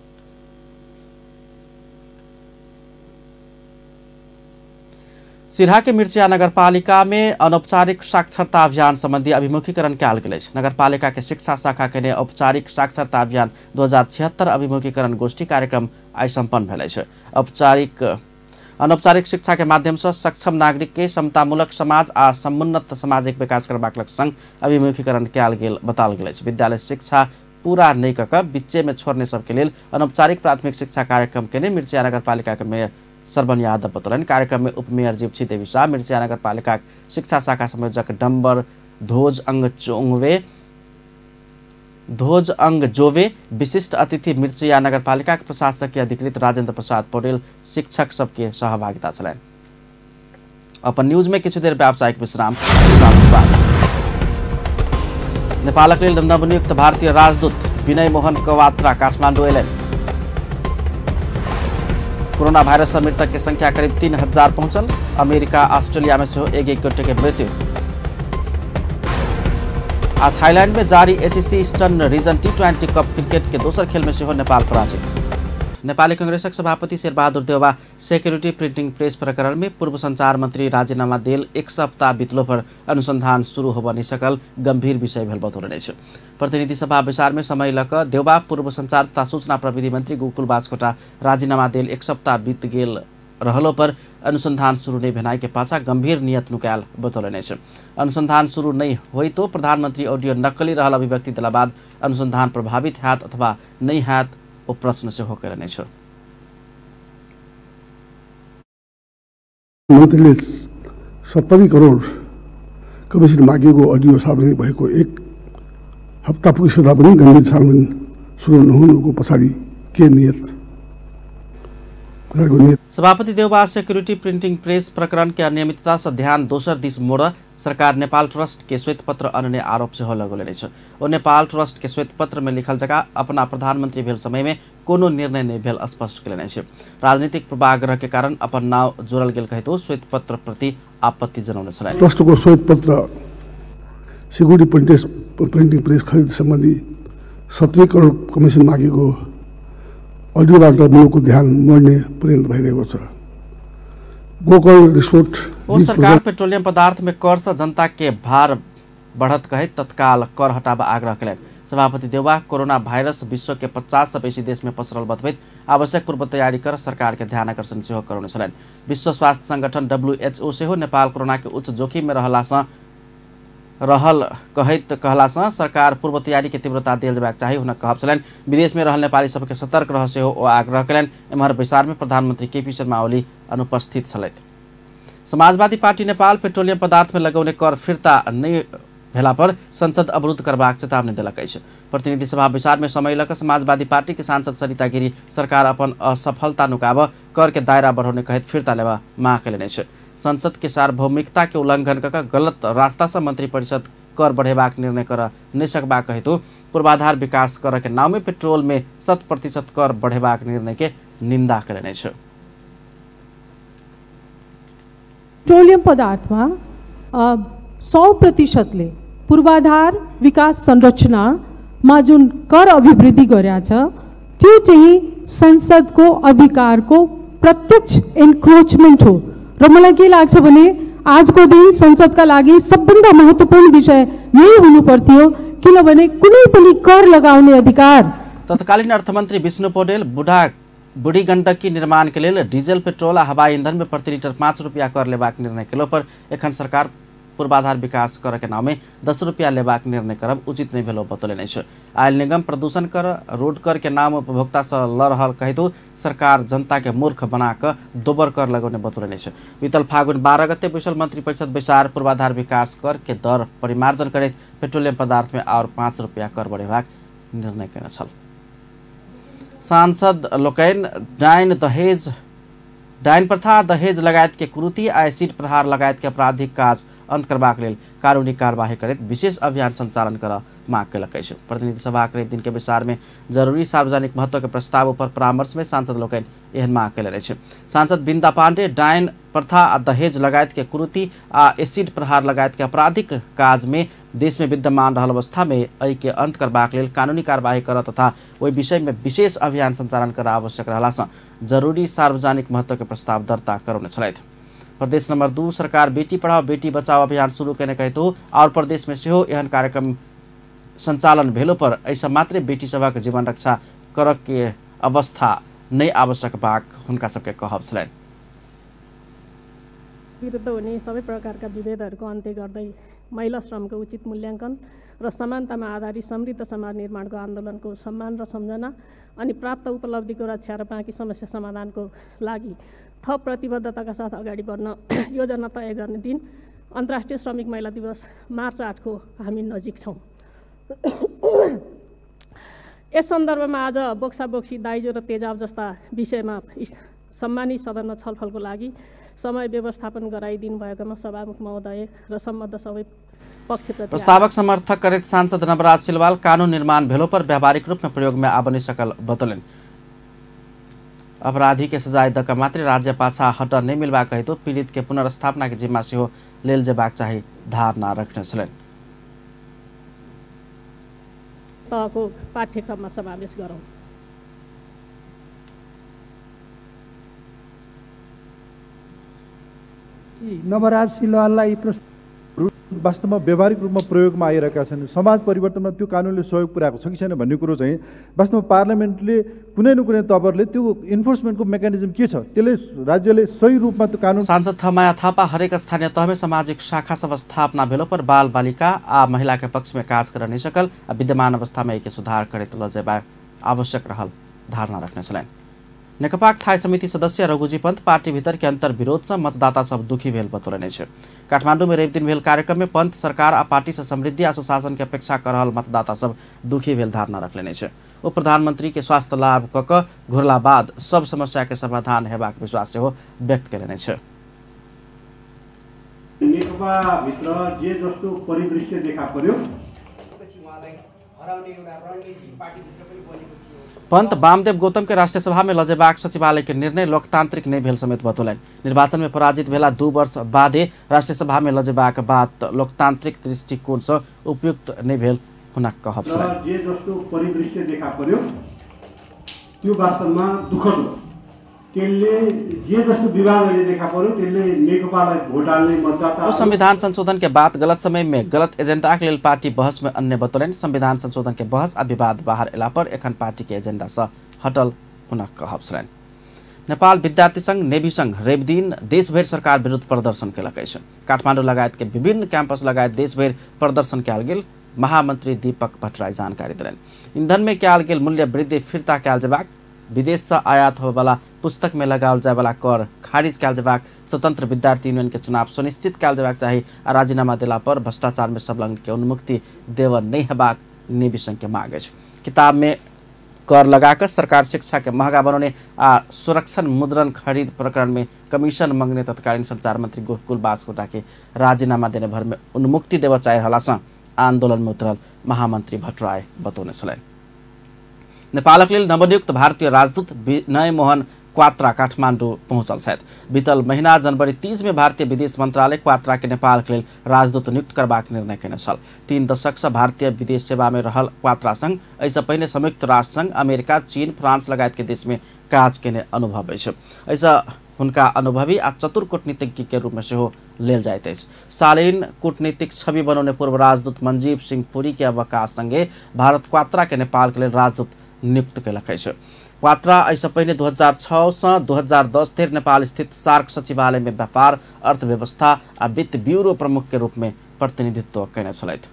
सिरहा के मिर्चिया नगरपालिका में अनौपचारिक साक्षरता अभियान संबंधी अभिमुखीकरण कयल गेल अछि। नगरपालिका के शिक्षा शाखा के ने औपचारिक साक्षरता अभियान दो हजार छिहत्तर अभिमुखीकरण गोष्ठी कार्यक्रम आई सम्पन्न भेल अछि। औपचारिक अनौपचारिक शिक्षा के माध्यम से सक्षम नागरिक के समतामूलक समाज आ समुन्नत सामाजिक विकास करबाक लक्ष्य संग अभिमुखीकरण कयल गेल बताल गेल अछि। विद्यालय शिक्षा पूरा नहीं कऽ कऽ बीचे में छोड़ने सबके लेल अनौपचारिक प्राथमिक शिक्षा कार्यक्रम के ने मिर्चिया नगरपालिका के मेयर सरबन यादव बतौलन। कार्यक्रम में उपमेयर जीवछी देवी शाह, मिर्चिया नगरपालिका शिक्षा शाखा संयोजक डम्बर ध्वज अंग चोंगवे ध्वज अंग जोवे, विशिष्ट अतिथि मिर्चिया नगरपालिका के प्रशासकीय अधिकृत राजेंद्र प्रसाद पौडेल, शिक्षक सबके सहभागिता छलनि। अपन न्यूज में किछु देर व्यावसायिक विश्राम नेपालक लेल नवनियुक्त भारतीय राजदूत विनय मोहन कवात्रा काठमाडौँ अयलनि। कोरोना वायरस से मृतक की संख्या करीब तीन हजार पहुंचल। अमेरिका ऑस्ट्रेलिया में से एक एक गोटे के मृत्यु। आ थाईलैंड में जारी ACC eastern region T twenty cup cricket के दोसर खेल में सेहो नेपाल पराजित। नेपाली कांग्रेसक सभापति Sherbahadur Deuba security printing press प्रकरण में पूर्व संचार मंत्री राजीनामा देल एक सप्ताह बीतलो पर अनुसंधान शुरू होब नहीं सकल गंभीर विषय भेल बतौलने छ। प्रतिनिधि सभा विचार में समय लक देउवा पूर्व संचार तथा सूचना प्रविधि मंत्री गोकुल बास्कोटा राजीनामा देल एक सप्ताह बीत गेल रहलो पर अनुसंधान शुरू नहीं भेनाई के पाछा गंभीर नियत नुकायल बतौलने छ। अनुसंधान शुरू नहीं हुई तो प्रधानमंत्री ऑडियो नक्कली रहल अभिव्यक्ति दिला बाद अनुसंधान प्रभावित हैत अथवा नहीं हैत ओ प्रश्न से होकर नहीं छ। मन्त्रीले सत्तरी करोड कमिसन मागेको अडियो सार्वजनिक भएको एक हप्ता पुगिसक्दा पनि गम्भीर छानबिन सुरु नहुनुको पछाडि के नियत? सभापति देउवा सिक्योरिटी प्रिंटिंग प्रेस प्रकरण के अनियमितता से ध्यान दोसर दिस मोड़ सरकार नेपाल ट्रस्ट के श्वेत पत्र अन्य आरोप से हो लगोले छ। ओ नेपाल ट्रस्ट के श्वेत पत्र में लिखल जगह अपना प्रधानमंत्री भेल समय में कोनो निर्णय नहीं भेल स्पष्ट केले छ। राजनीतिक पूर्वाग्रह के कारण अपन नाव जोड़ल गेल कहितो श्वेत पत्र प्रति आपत्ति जनाउने छन्। ट्रस्ट को श्वेत पत्र सिक्युरिटी प्रिंटिंग प्रेस खरीद सम्बन्धी सत्तरी करोड कमिसन मागेको अडियोबाट मुलुकको ध्यान मोड्ने पर्यन्त भइरहेको छ। गोकर्ण रिसोर्ट ओ सरकार पेट्रोलियम पदार्थ में कर से जनता के भार बढ़त कहे तत्काल कर हटाव आग्रह करें। सभापति देउवा कोरोना भाइरस विश्व के पचास से बेसी देश में पसरल बतबैत आवश्यक पूर्व तैयारी कर सरकार के ध्यान आकर्षण सेहो कराउने छन्। विश्व स्वास्थ्य संगठन डब्ल्यूएचओ सेहो नेपाल कोरोना के उच्च जोखिम में रहला सँ रहल कहत कहला सँ सरकार पूर्व तैयारी के तीव्रता देल जबाक चाही हुन कहब छलनि। विदेश में रहल नेपाली सबके सतर्क रह सेहो ओ आग्रह कयलनि। एम्हर बैसार में प्रधानमंत्री केपी शर्मा ओली अनुपस्थित छलथि। समाजवादी पार्टी नेपाल पेट्रोलियम पदार्थ में लगाउने कर फिर्ता नहीं भेला पर संसद अवरुद्ध करबाक चेतावनी देलक अछि। प्रतिनिधि सभा विचार में समय लक समाजवादी पार्टी के सांसद सरिता गिरी सरकार अपन असफलता नुकाब कर के दायरा बढ़ाउने कहित फिर्ता लेवा माग कयलनि छ। संसद के सार्वभौमिकता के उल्लंघन कऽ गलत रास्ता से मंत्री परिषद कर बढ़ेबाक निर्णय कर नहीं सकबाक कहितो पूर्वाधार विकास कर के नाम में पेट्रोल में शत प्रतिशत कर बढ़ेबाक निर्णय के निंदा कयलनि छ। पेट्रोलियम पदार्थमा सौ प्रतिशतले पूर्वाधार विकास संरचनामा जुन कर अभिवृद्धि गरेको छ त्यो चाहिँ संसदको अधिकारको प्रत्यक्ष एन्क्रोचमेन्ट हो र मलाई के लाग्छ भने आजको दिन संसदका लागि सबभन्दा महत्त्वपूर्ण विषय यही हुनुपर्थ्यो, किनभने कुनै पनि कर लगाउने अधिकार। तत्कालीन अर्थमन्त्री विष्णु पौडेल बुढा बुढ़ी गण्डकी निर्माण के लिए डीजल पेट्रोल आ हवाई ईंधन में प्रति लीटर पाँच रुपया कर लेबाक निर्णय केलो पर एखन सरकार पूर्वाधार विकास कर के नाम में दस रुपया लेबाक निर्णय करब उचित नहीं भेलो बतौलने छ। आयल निगम प्रदूषण कर रोड कर के नाम उपभोक्ता से लड़ रहल कहितो सरकार जनता के मूर्ख बना कर दोबर कर लगाउने बतौलने छ। बीतल फागुन बारह गते बैसल मंत्री परिषद बैसार पूर्वाधार विकास कर के दर परिमार्जन करे पेट्रोलियम पदार्थ में और पाँच रुपया कर बढ़ेबाक निर्णय केने छल। सांसद लोकैन डाइन दहेज डाइन प्रथा दहेज लगायत के कुरीति आ एसिड प्रहार लगायत के आपराधिक काज अंत करबाक लेल कानूनी कार्यवाही करैत विशेष अभियान संचालन कर माग कयलक अछि। प्रतिनिधि सभा के दिन के विचार में जरूरी सार्वजनिक महत्व के प्रस्ताव पर परामर्श में सांसद लोकैन एहन माग कयलनि अछि। सांसद बिंदा पांडे डाइन प्रथा आ दहेज लगायत के कुरीति आ एसिड प्रहार लगायत के आपराधिक काज में देश में विद्यमान रहल अवस्था में एहि के अंत करबाक लेल कानूनी कार्यवाही कर तथा ओहि विषय में विशेष अभियान संचालन कर आवश्यक रहला सँ जरूरी सार्वजनिक महत्व के प्रस्ताव दर्ता करौने छलथि। प्रदेश नंबर दू सरकार बेटी पढ़ाओ बेटी बचाओ अभियान शुरू करने कहितो और प्रदेश में सेहो एहन कार्यक्रम संचालन भेलो पर ऐसा मात्रै बेटी सभक जीवन रक्षा कर के अवस्था नहीं आवश्यक बाक हुनका सबके कहब छलनि। विरुद्ध हुने सबै प्रकारका विभेदहरूको अन्त्य गर्दै महिला श्रमको उचित मूल्याङ्कन र समानतामा आधारित समृद्ध समाज निर्माणको आन्दोलनको सम्मान र सम्झना अनि प्राप्त उपलब्धिको रक्षा र बाँकी समस्या समाधानको लागि थप प्रतिबद्धताका साथ अगाडि बढ्न योजना तय गर्ने दिन अन्तर्राष्ट्रिय श्रमिक महिला दिवस मार्च आठको हामी नजिक छौँ। यस सन्दर्भमा आज बोक्सा बोक्सी दाइजो र तेजाब जस्ता विषयमा सम्मानित सदनमा छलफलको लागि समय व्यवस्थापन गराइदिनु भएकोमा सभामुख महोदय र सम्बद्ध सबै पक्षप्रति प्रस्तावक समर्थक करित सांसद नवराज सिलवाल कानून निर्माण भेलो पर व्यावहारिक रूप में प्रयोग में आबनी सकल बतौलन। अपराधी के सजाय दक मात्र राज्य पाछा हट नहीं मिलबा कहितो पीड़ित के पुनर्स्थापना के जिम्मा सेहो लेल जेबाक चाही धारणा रखने छलनि। तहको पाठ्यक्रममा समावेश गरौँ। नवराज सिलवाललाई वास्तवमा व्यावहारिक रूपमा प्रयोगमा आइरहेका छन्। समाज परिवर्तनमा त्यो कानुनले सहयोग पुर्याएको छ कि छैन भन्ने कुरो चाहिँ वास्तवमा पार्लियामेन्टले कुनै न कुनै तवरले त्यो इन्फोर्समेन्टको मेकानिजम के छ त्यसले राज्यले सही रूपमा त्यो कानुन। सांसद थमाया थापा हरेक स्थानीय तह में सामाजिक शाखा सब स्थापना भेलो पर बाल बालिका आ महिला के पक्ष में कार्य कर नहीं सकल विद्यमान अवस्था में एक सुधार करे तो लजेबा आवश्यक रहल धारणा रखने चलन। नेकपा थाई समिति सदस्य रघुजी पंत पार्टी भीतर के अंतर विरोध से मतदाता सब दुखी भेल बतौलने छे। काठमांडू में रवि दिन भेल कार्यक्रम में पंत सरकार आ पार्टी से समृद्धि आ सुशासन के अपेक्षा कर रहल मतदाता सब दुखी भेल धारणा रखलेने छे। उप प्रधानमंत्री के स्वास्थ्य लाभ क क घुरला बाद सब समस्या के समाधान हेबाक विश्वास सेहो व्यक्त करेने छे। नेकपा भित्र जे जस्तो परिदृश्य देखा पर्यो पंत वामदेव गौतम के राष्ट्रीय सभा में लजेबाग सचिवालय के निर्णय लोकतांत्रिक नहीं भेल समेत बतौलन। निर्वाचन में पराजित भेला दू वर्ष बादे राष्ट्रीय सभा में लजेबाग बात लोकतांत्रिक दृष्टिकोण से उपयुक्त नहीं भेल हुन कहब छन्। जे जस्तो परिदृश्य देखा पर्यो त्यो वास्तवमा दुःखद हो। त्यसले जे जस्तो विवादले देखा पर्यो त्यसले नेकपालाई भोट हाल्ने मतदाता संविधान संशोधन के बाद गलत समय में गलत एजेंडा के लेल पार्टी बहस में अन्य बतौलन। संविधान संशोधन के बहस आ विवाद बाहर एला पर एखन पार्टी के एजेंडा से हटल हुन कहब छन्। नेपाल विद्यार्थी संघ नेवी संघ रवि दिन देशभर सरकार विरुद्ध प्रदर्शन केलक अछि। काठमाडौँ लगायत के विभिन्न कैंपस लगायत देशभर प्रदर्शन कयल गेल महामंत्री दीपक भट्टराई जानकारी देलनि। ईंधन में कयल गेल मूल्य वृद्धि फिर्ता कयल जेबाक, विदेश से आयात होने वाला पुस्तक में लगाओल जाए वाला कर खारिज कयल जेबाक, स्वतंत्र विद्यार्थी यूनियन के चुनाव सुनिश्चित कयल जेबाक चाही आ राजीनामा देला पर भ्रष्टाचार में संलग्न के उन्मुक्ति देव नहीं हेबाक नेवी संघ के मांग अछि। किताब में कर लगाकर सरकार शिक्षा के महंगा बनाने आ सुरक्षण मुद्रण खरीद प्रकरण में कमीशन मांगने तत्कालीन संचार मंत्री गोकुल बास्कोटा के राजीनामा देने भर में उन्मुक्ति देव चाहे हलासा आंदोलन में उतरल महामंत्री भट्टराई बतौने छलनि। नेपालक लेल नवनियुक्त भारतीय राजदूत विनय मोहन क्वात्रा काठमाडौँ पहुंचल छथि। बीतल महीना जनवरी तीस में भारतीय विदेश मंत्रालय क्वात्रा के नेपाल के लेल राजदूत नियुक्त करबाक निर्णय केने छल। तीन दशक से भारतीय विदेश सेवा में रहल क्वात्रा संघ ऐसा पहले संयुक्त राष्ट्र संघ, अमेरिका, चीन, फ्रांस लगायत के देश में काज केने अनुभव अछि। ऐसा हुनका अनुभवी आ चतुर कूटनीतिज्ञ के रूप में सेहो लेल जाइत अछि। शालीन कूटनीतिक छवि बनाउने पूर्व राजदूत मनजीव सिंह पुरी के अवकाश संगे भारत क्वात्रा के नेपाल के लेल राजदूत नियुक्त केलक अछि। क्वात्रा ऐसा पहले दो हजार छः से दो हजार दस धरि नेपाल स्थित सार्क सचिवालय में व्यापार, अर्थव्यवस्था आ वित्त ब्यूरो प्रमुख के रूप में प्रतिनिधित्व कयने छलथि।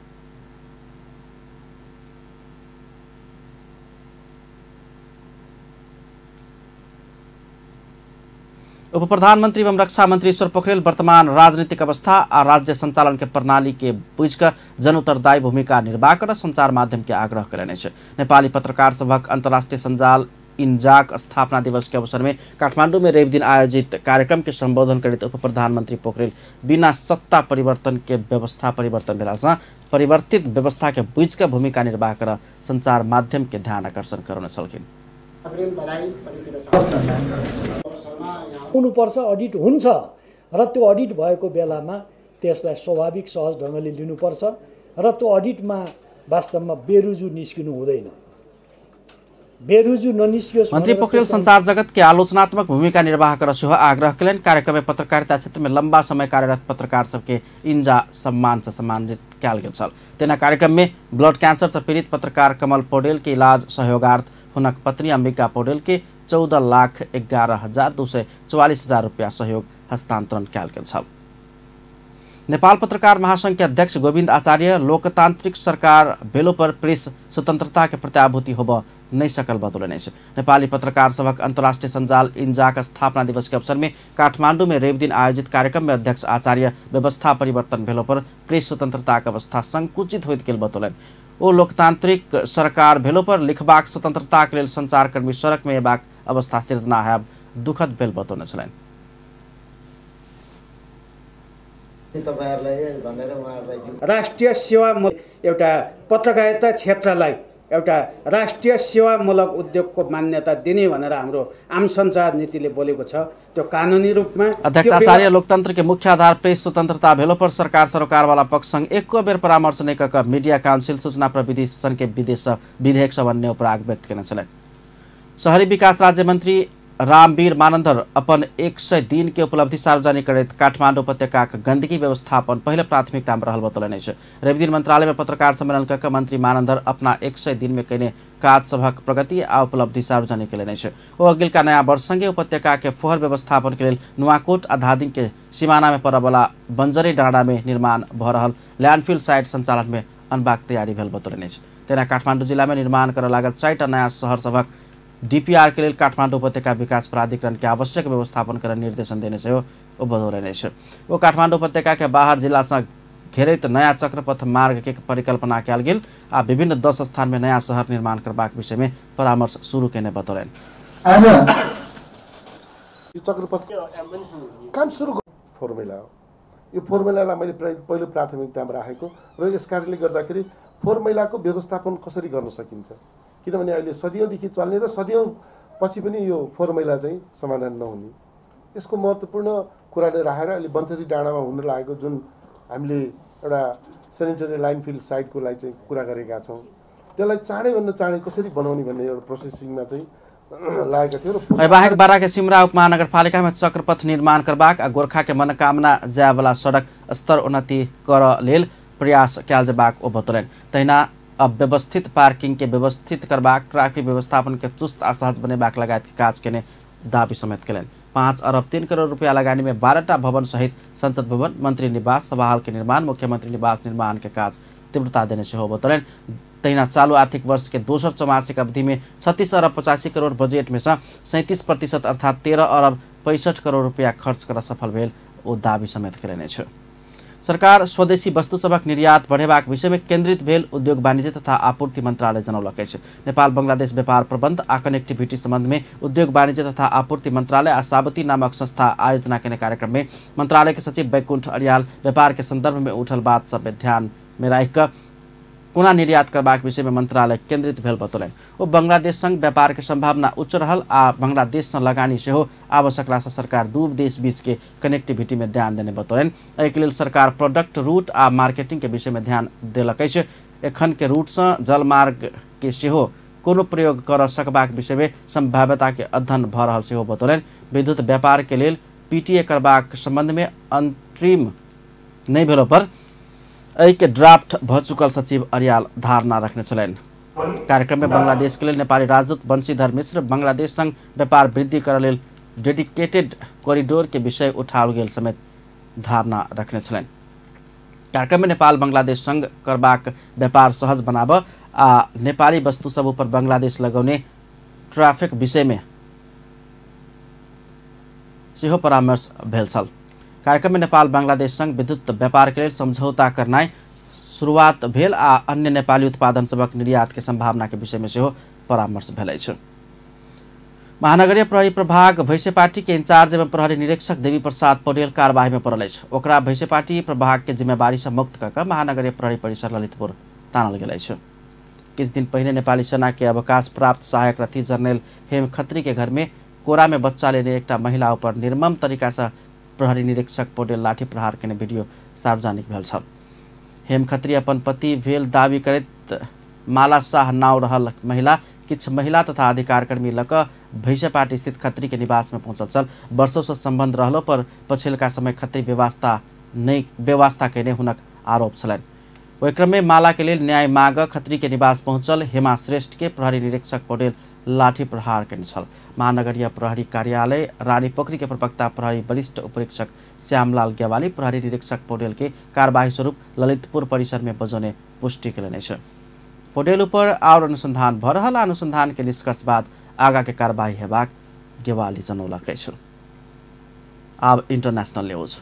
उप प्रधानमंत्री एवं रक्षा मंत्री ईश्वर पोखरेल वर्तमान राजनीतिक अवस्था आ राज्य संचालन के प्रणाली के बुझकर जन उत्तरदायी भूमिका निर्वाह कर संचार माध्यम के आग्रह करेने छे। नेपाली पत्रकार सभक अंतर्राष्ट्रीय संजाल इंजाक स्थापना दिवस के अवसर में काठमांडू में रवि दिन आयोजित कार्यक्रम के संबोधन करते उप प्रधानमंत्री पोखरेल बिना सत्ता परिवर्तन के व्यवस्था परिवर्तन भेला से परिवर्तित व्यवस्था के बुझकर भूमिका निर्वाह कर संचार माध्यम के ध्यान आकर्षण कराउन छलकिन। हुनुपर्छ, अडिट हुन्छ र त्यो अडिट भएको बेलामा त्यसलाई स्वाभाविक सहज ढङ्गले लिनुपर्छ र त्यो अडिटमा वास्तवमा बेरुजु निस्किनु हुँदैन। बेरुजु ननिस्कियोस्। मंत्री पोखरेल संचार जगत के आलोचनात्मक भूमिका निर्वाह कर सेहो आग्रह कयलनि। कार्यक्रम में पत्रकारिता क्षेत्र में लंबा समय कार्यरत पत्रकार सबके इंजा सम्मान से सम्मानित कयल गेल छल। तेना कार्यक्रम में ब्लड कैंसर से पीड़ित पत्रकार कमल पौडेल के इलाज सहयोगार्थ हुनक पत्नी अंबिका पौडेल के चौदह लाख ग्यारह हजार दो सौ चौवालीस हजार रुपया सहयोग हस्तांतरण कयल गेल छल। नेपाल पत्रकार महासंघ के अध्यक्ष गोविंद आचार्य लोकतांत्रिक सरकार भेलो पर प्रेस स्वतंत्रता के प्रत्याभूति होब नहीं सकल बतौलने छे। नेपाली पत्रकार सभक अंतर्राष्ट्रीय संजाल इंजाक स्थापना दिवस के अवसर में काठमांडू में रवि दिन आयोजित कार्यक्रम में अध्यक्ष आचार्य व्यवस्था परिवर्तन भेलो पर प्रेस स्वतंत्रता के अवस्था संकुचित होइत गेल बतौलनि। ओ लोकतांत्रिक सरकार भेलो पर लिखबाक स्वतंत्रता के लेल संचारकर्मी सड़क में एबाक अवस्था सिर्जना है दुखद भेल बतौने छलनि। राष्ट्रिय सेवा एउटा पत्रकारिता क्षेत्रलाई एउटा राष्ट्रिय सेवामूलक उद्योगको मान्यता दिने भनेर हाम्रो आम सञ्चार नीतिले बोलेको छ। त्यो कानुनी रूपमा अध्यक्ष आचार्य लोकतंत्र के मुख्य आधार प्रेस स्वतंत्रता भेलो पर सरकार सरोकार वाला पक्ष संग एक बेर परामर्श नेकका मीडिया काउंसिल सूचना प्रविधि संघ के विदेश विधेयक भन्ने उपर आग व्यक्त करने चले। शहरी विकास राज्य मंत्री रामवीर मानंदर अपन एक सौ दिन के उपलब्धि सार्वजनिक करते काठमाडौँ उपत्यका गंदगी व्यवस्थापन पहले प्राथमिकता में रहल बतौलने। रवि मंत्रालय में पत्रकार सम्मेलन कर मंत्री मानंदर अपना एक सौ दिन में कने काज सभक प्रगति आ उपलब्धि सार्वजनिक कने। वो अगिलका नया वर्ष संगे उपत्यका के फोहर व्यवस्थापन के लिए नुवाकोट आ धादिङ के सीमाना में परवाला बंजरे डाँडा में निर्माण भ रहल लैंडफिल साइट संचालन में अनबाक तैयारी भेल बतौलने। तेना काठमाडौँ जिला में निर्माण कर लागल चारिटा नया शहर सभक डीपीआर के लिए काठमाडौँ उपत्यका विकास प्राधिकरण के आवश्यक व्यवस्थापन कर निर्देशन देने से वो बतौलने। वो काठमाडौँ उपत्यका के बाहर जिला से घेरित नया चक्रपथ मार्ग के परिकल्पना कल गेल आ विभिन्न दस स्थान में नया शहर निर्माण करबाक विषय में परामर्श शुरू करने बतौलन। चक्रपथ काम सुरु फर्मुला हो। यो फर्मुलालाई मैले पहिलो प्राथमिकतामा राखेको र यस कारणले गर्दाखेरि फर्मुलाको व्यवस्थापन कसरी गर्न सकिन्छ, किनभने अहिले सदियौँदेखि चल्ने र सदियौँ पछि पनि यो फर्मुला चाहिँ समाधान नहुने, यसको महत्त्वपूर्ण कुराले राखेर अहिले बन्चरी डाँडामा हुन लागेको जुन हामीले एउटा सेनिटरी लाइनफिल साइटको लागि चाहिँ कुरा गरेका छौँ, त्यसलाई चाँडैभन्दा चाँडै कसरी बनाउने भन्ने एउटा प्रोसेसिङमा चाहिँ लागेका थियो। बाहेक बारा के सिमरा उपमहानगरपालिका में चक्रपथ निर्माण करबाक आ गोरखा के मनोकामना जाय वाला सड़क स्तर उन्नति कर लेल प्रयास कयल जेबाक ओ बतौलन। तहिना अब व्यवस्थित पार्किंग के व्यवस्थित करबाक, ट्रैफिक व्यवस्थापन के चुस्त आ सहज बनेबाक लगायत के काज केने दावी समेत कलन। पाँच अरब तीन करोड़ रुपया लगानी में बारहटा भवन सहित संसद भवन, मंत्री निवास, सभा हॉल के निर्माण, मुख्यमंत्री निवास निर्माण के काज तीव्रता देने से हो बतौलन। तहिना चालू आर्थिक वर्ष के दोसर चौमासिक अवधि में छत्तीस अरब पचासी करोड़ बजेट में से सैंतीस प्रतिशत अर्थात तेरह अरब पैंसठ करोड़ रुपया खर्च कर सफल भेल ओ दावी समेत करेने छ। सरकार स्वदेशी वस्तु सबक निर्यात बढ़ेबाक विषय में केंद्रित भेल उद्योग वाणिज्य तथा आपूर्ति मंत्रालय जनौलक अछि। नेपाल बांग्लादेश व्यापार प्रबंध आ कनेक्टिविटी संबंध में उद्योग वाणिज्य तथा आपूर्ति मंत्रालय आ साबती नामक संस्था आयोजना केने कार्यक्रम में मंत्रालय के सचिव वैकुंठ अरियाल व्यापार के संदर्भ में उठल बात सब ध्यान में राख पुनः निर्यात करबाक विषय में मंत्रालय केंद्रित भेल बतौलन। वो बांग्लादेश संग व्यापार के संभावना उच्च रहल आ बांग्लादेश से लगानी से हो आवश्यक राशि सरकार दू देश बीच के कनेक्टिविटी में ध्यान देने बतौलन। एक लेल सरकार प्रोडक्ट रूट आ मार्केटिंग के विषय में ध्यान देलक अछि। एखन के रूट से जलमार्ग के सेहो कोनो प्रयोग कर सकबाक विषय में संभाव्यता के अध्ययन भ रहल सेहो बतौलन। विद्युत व्यापार के लेल पीटीए करबाक संबंध में अंतरिम नहीं भेलो पर एक ड्राफ्ट भ चुकल सचिव अरियाल धारणा रखने चलन। कार्यक्रम में बांग्लादेश के लिए नेपाली राजदूत बंशीधर मिश्र बांग्लादेश संग व्यापार वृद्धि कर लेल डेडिकेटेड कॉरिडोर के विषय उठाओल गेल समेत धारणा रखने चलन। कार्यक्रम में नेपाल बांग्लादेश संग करबाक व्यापार सहज बनाब आ नेपाली वस्तु सब पर बांग्लादेश लगौने ट्रैफिक विषय में सेहो परामर्श भेल छल। कार्यक्रम में नेपाल बांग्लादेश संग विद्युत व्यापार के लिए समझौता करना शुरुआत भेल आ अन्य नेपाली उत्पादन सबक निर्यात के संभावना के विषय में सेहो परामर्श भेल छ। महानगरीय प्रहरी प्रभाग भैंसेपाटी के इंचार्ज एवं प्रहरी निरीक्षक देवी प्रसाद पौडेल कार्यवाही में पड़ल छ। ओकरा भैंसेपाटी प्रभाग के जिम्मेवारी से मुक्त कऽ महानगरीय प्रहरी परिसर ललितपुर तानल गेल छ। किछ दिन पहले नेपाली सेना के अवकाश प्राप्त सहायक रथी जनरल हेम खत्री के घर में कोरा में बच्चा लेने एक महिला ऊपर निर्मम तरीका से प्रहरी निरीक्षक पौडेल लाठी प्रहार के वीडियो सार्वजनिक भेल छल। हेम खत्री अपन पति भेल दावी करैत माला शाह नाव रहल महिला किछ महिला तथा अधिकारकर्मी लक भैंसेपाटी स्थित खत्री के निवास में पहुंचल छल। वर्षों से संबंध रहलो पर पछिल्का समय खत्री व्यवस्था नहीं व्यवस्था केने हुनक आरोप छलन। ओहि क्रम में माला के लिए न्याय मांग खत्री के निवास पहुंचल हेमा श्रेष्ठ के प्रहरी निरीक्षक पौडेल लाठी प्रहार केने छल। महानगरीय प्रहरी कार्यालय रानी पोखरी के प्रवक्ता प्रहरी वरिष्ठ उपरीक्षक श्यामलाल गेवाली प्रहरी निरीक्षक पौडेल के कार्यवाही स्वरूप ललितपुर परिसर में बजौने पुष्टि केलने छ। पौडेल ऊपर और अनुसंधान भ रहल अनुसंधान के निष्कर्ष बाद आगा के कार्यवाही हेबाक गेवाली जनौलक छ। अब इंटरनेशनल न्यूज।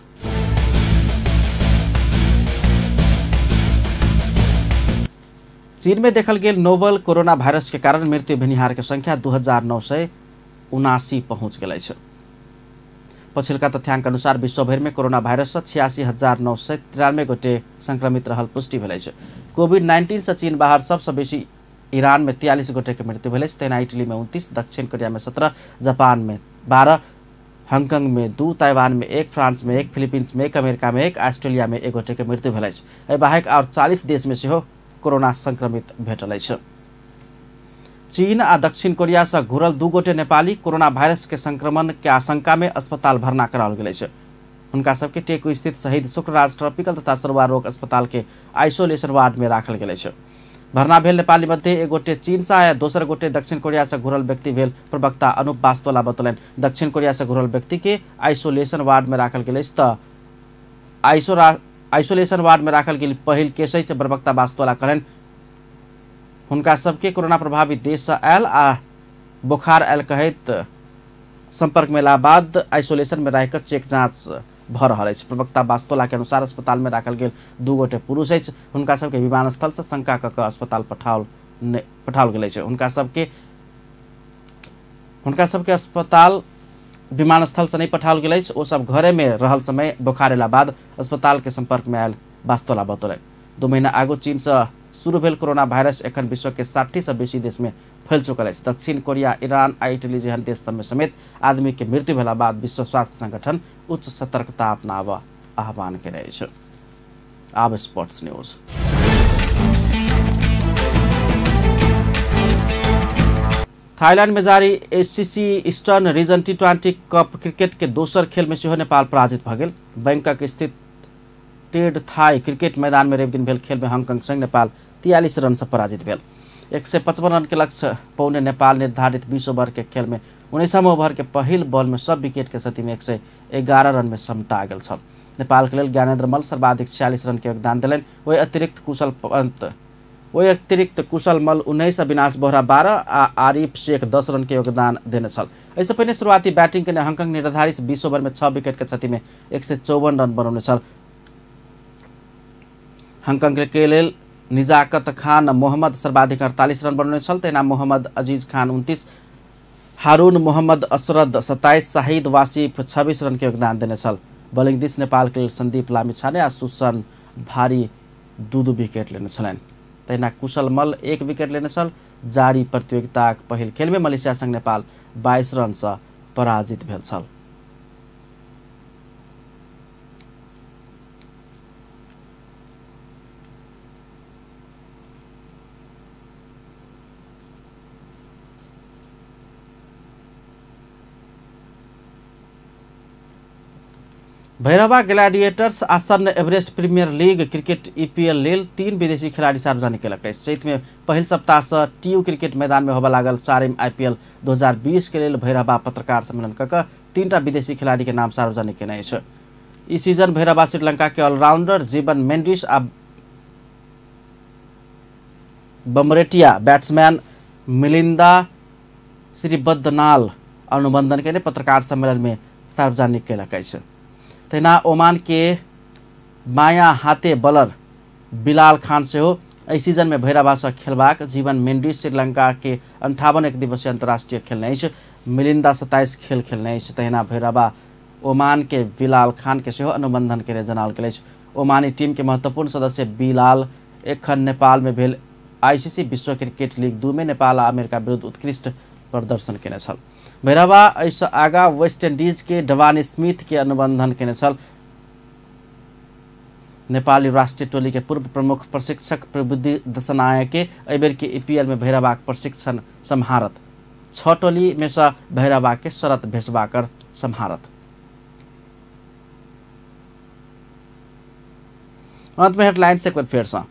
चीन में देखल गेल नोवल कोरोना वायरस के कारण मृत्यु भेनिहार के संख्या दू हजार नौ सौ उनासी पहुंच गए। पछिल्का तथ्याङ्क अनुसार विश्वभर में कोरोना वायरस से छियासी हजार नौ सौ तिरानवे गोटे संक्रमित रहल पुष्टि भेल। कोविड नाइन्टीन से चीन बाहर सबसे बेसी ईरान में तियालीस गोटे के मृत्यु भेल। तहिना इटली में उनतीस, दक्षिण कोरिया में सत्रह, जापान में बारह, हांगकांग में दू, ताइवान में एक, फ्रांस में एक, फिलिपींस में एक, अमेरिका में एक, ऑस्ट्रेलिया में एक गोटे के मृत्यु भेल। एहि बाहेक और चालीस देश में सेहो कोरोना संक्रमित भेटल अछि। चीन आ दक्षिण कोरिया से घुरल दू गोटे नेपाली कोरोना वायरस के संक्रमण के आशंका में अस्पताल भर्ना कराओल गेल अछि। हुनका सबके टेकू स्थित शहीद शुक्रराज ट्रॉपिकल तथा सर्वा रोग अस्पताल के आइसोलेशन वार्ड में राखल गेल अछि। भर्ना भेल नेपाली मध्ये एक गोटे चीन से आ दोसर गोटे दक्षिण कोरिया से घुरल व्यक्ति भेल। प्रवक्ता अनुप वास्तोला बतौलन दक्षिण कोरिया से घुरल व्यक्ति के आइसोलेशन वार्ड में राखल गेल अछि त आइसोरा आइसोलेशन वार्ड में राखल गेल पहिल केस अछि। प्रवक्ता वास्तोला कहलन हुनका सबके कोरोना प्रभावित देश से आयल आ बुखार आयल कहैत संपर्क में अयला बाद आइसोलेशन में रह चेक जांच भ रहा है। प्रवक्ता वास्तोला के अनुसार अस्पताल में राखल गेल दू गोटे पुरुष अछि। हुनका सबके विमानस्थल से शंका क के अस्पताल पठाओल पठाओल गेल अछि। हुनका सबके हुनका सबके अस्पताल विमानस्थल से नहीं पठाओल गेल अछि। ओ सब घरे में रहल समय बुखार अयला बाद अस्पताल के संपर्क में आयल वास्तोला बतौलन। दो महीना आगू चीन से शुरू भेल कोरोना वायरस एखन विश्व के साठि से बेसी देश में फैल चुकल अछि। दक्षिण कोरिया, ईरान आ इटली जेहन देश सब में समेत आदमी के मृत्यु भेला बाद विश्व स्वास्थ्य संगठन उच्च सतर्कता अपनाब आह्वान केने अछि। आब स्पोर्ट्स न्यूज। थाईलैंड में जारी ACC eastern region T twenty cup cricket के दोसर खेल में सेहो नेपाल पराजित भ गेल। बैंकक स्थित टेड थाई क्रिकेट मैदान में रवि दिन भेल खेल में हांगकांग संग नेपाल तियालीस रन से पराजित भेल। एक सौ पचपन रन के लक्ष्य पौने नेपाल निर्धारित बीस ओवर के खेल में उन्नीसम ओवर के पहिल बॉल में सब विकेट के क्षति में एक सौ ग्यारह रन में समटा गेल छल। नेपाल के लेल ज्ञानेन्द्र मल्ल सर्वाधिक छियालीस रन के योगदान दिलन। वही अतिरिक्त कुशल पंत वही अतिरिक्त कुशल मल्ल उन्नीस, अविनाश बोहरा बारह आ आरिफ शेख दस रन के योगदान देने छल। इससे पहले शुरुआती बैटिंग के हांगकांग निर्धारित बीस ओवर में छह विकेट के क्षति में एक सौ चौवन रन बनौने छल। हांगकांग के लेल निजाकत खान मोहम्मद सर्वाधिक अड़तालीस रन बनौने छल। तहिना मोहम्मद अजीज खान उनतीस, हारून मोहम्मद असरद सत्ताईस, शाहिद वासिफ छब्बीस रन के योगदान देने छल। बॉलिंग दिस नेपाल के लेल संदीप लामिछाने आ सुसन भारी दू दू विकेट लेने छलनि। तहिना कुशल मल्ल एक विकेट लेने छल। जारी प्रतियोगिता पहिल खेल में मलेशिया संग नेपाल बाईस रन से पराजित भेल छल। भैरवा ग्लैडिएटर्स आसन्न Everest premier league cricket EPL लेल तीन विदेशी खिलाड़ी सार्वजनिक केलक। चैत में पहिल सप्ताह से टीयू क्रिकेट मैदान में होबे लागल चारिम आईपीएल दो हजार बीस के लेल भैरवा पत्रकार सम्मेलन कऽ तीन टा विदेशी खिलाड़ी के नाम सार्वजनिक केने अछि। ई सीजन भैरवा श्रीलंका के ऑलराउंडर जीवन मेंडिस आ बमरेटिया बैट्समैन मिलिंदा श्रीबद्धनाल अनुबंधन के पत्रकार सम्मेलन में सार्वजनिक केलक अछि। तहिना ओमान के बायां हाथे बॉलर बिलाल खान से हो एहि सीजन में भैरवा से खेलबाक। जीवन मेंडिस श्रीलंका के अंठावन एक दिवसीय अंतर्राष्ट्रीय खेलने अछि। मिलिंदा सत्ताईस खेल खेलने अछि। तहिना भैरवा ओमान के बिलाल खान के सेहो अनुबंधन के जनाओल गेल अछि। ओमानी टीम के महत्वपूर्ण सदस्य बिलाल एखन नेपाल में भेल आईसीसी विश्व क्रिकेट लीग दू में नेपाल आ अमेरिका विरुद्ध उत्कृष्ट प्रदर्शन केने छल। भैरवा एहिसँ आगा वेस्ट इंडीज के डवान स्मिथ के अनुबंधन केने छल। नेपाली राष्ट्रीय टोली के पूर्व प्रमुख प्रशिक्षक प्रबुद्धि दशनायक के एहिबेर के ईपीएल में भैरवा के प्रशिक्षण सम्हारत। छह टोली में से भैरवा के शरत भेसवाकर सम्हारत। अंत में हेडलाइंस एक बार फेर से।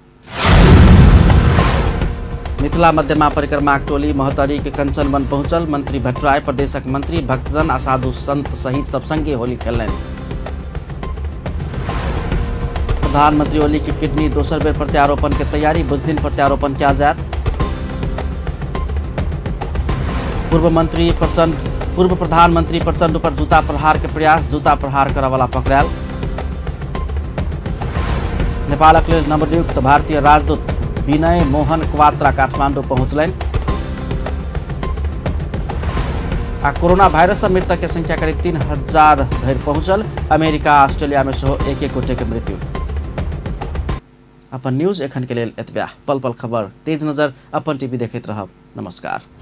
मिथिला मध्यमा परिक्रमा टोली महोत्तरी के कंचनवन पहुंचल। मंत्री भट्टराय, प्रदेशक मंत्री, भक्तजन आ साधु संत सहित सब संगे होली खेललनि। प्रधानमंत्री ओली की किडनी दोसर बेर प्रत्यारोपण के तैयारी, बुध दिन प्रत्यारोपण किया जायत। पूर्व मंत्री प्रचंड पूर्व प्रधानमंत्री प्रचंड पर जूता प्रहार के प्रयास, जूता प्रहार करय वाला पकड़ायल। नेपालक लेल नवनियुक्त भारतीय राजदूत विनय मोहन क्वात्रा काठमांडू पहुंचलनि। आ कोरोना वायरस से मृतक के संख्या करीब तीन हजार धरि पहुंचल। अमेरिका, ऑस्ट्रेलिया में सेहो एक एक गोटे के मृत्यु। अपन न्यूज एखन के लेल एतबा। पल पल खबर तेज नजर अपन टीवी देखैत रहब। नमस्कार।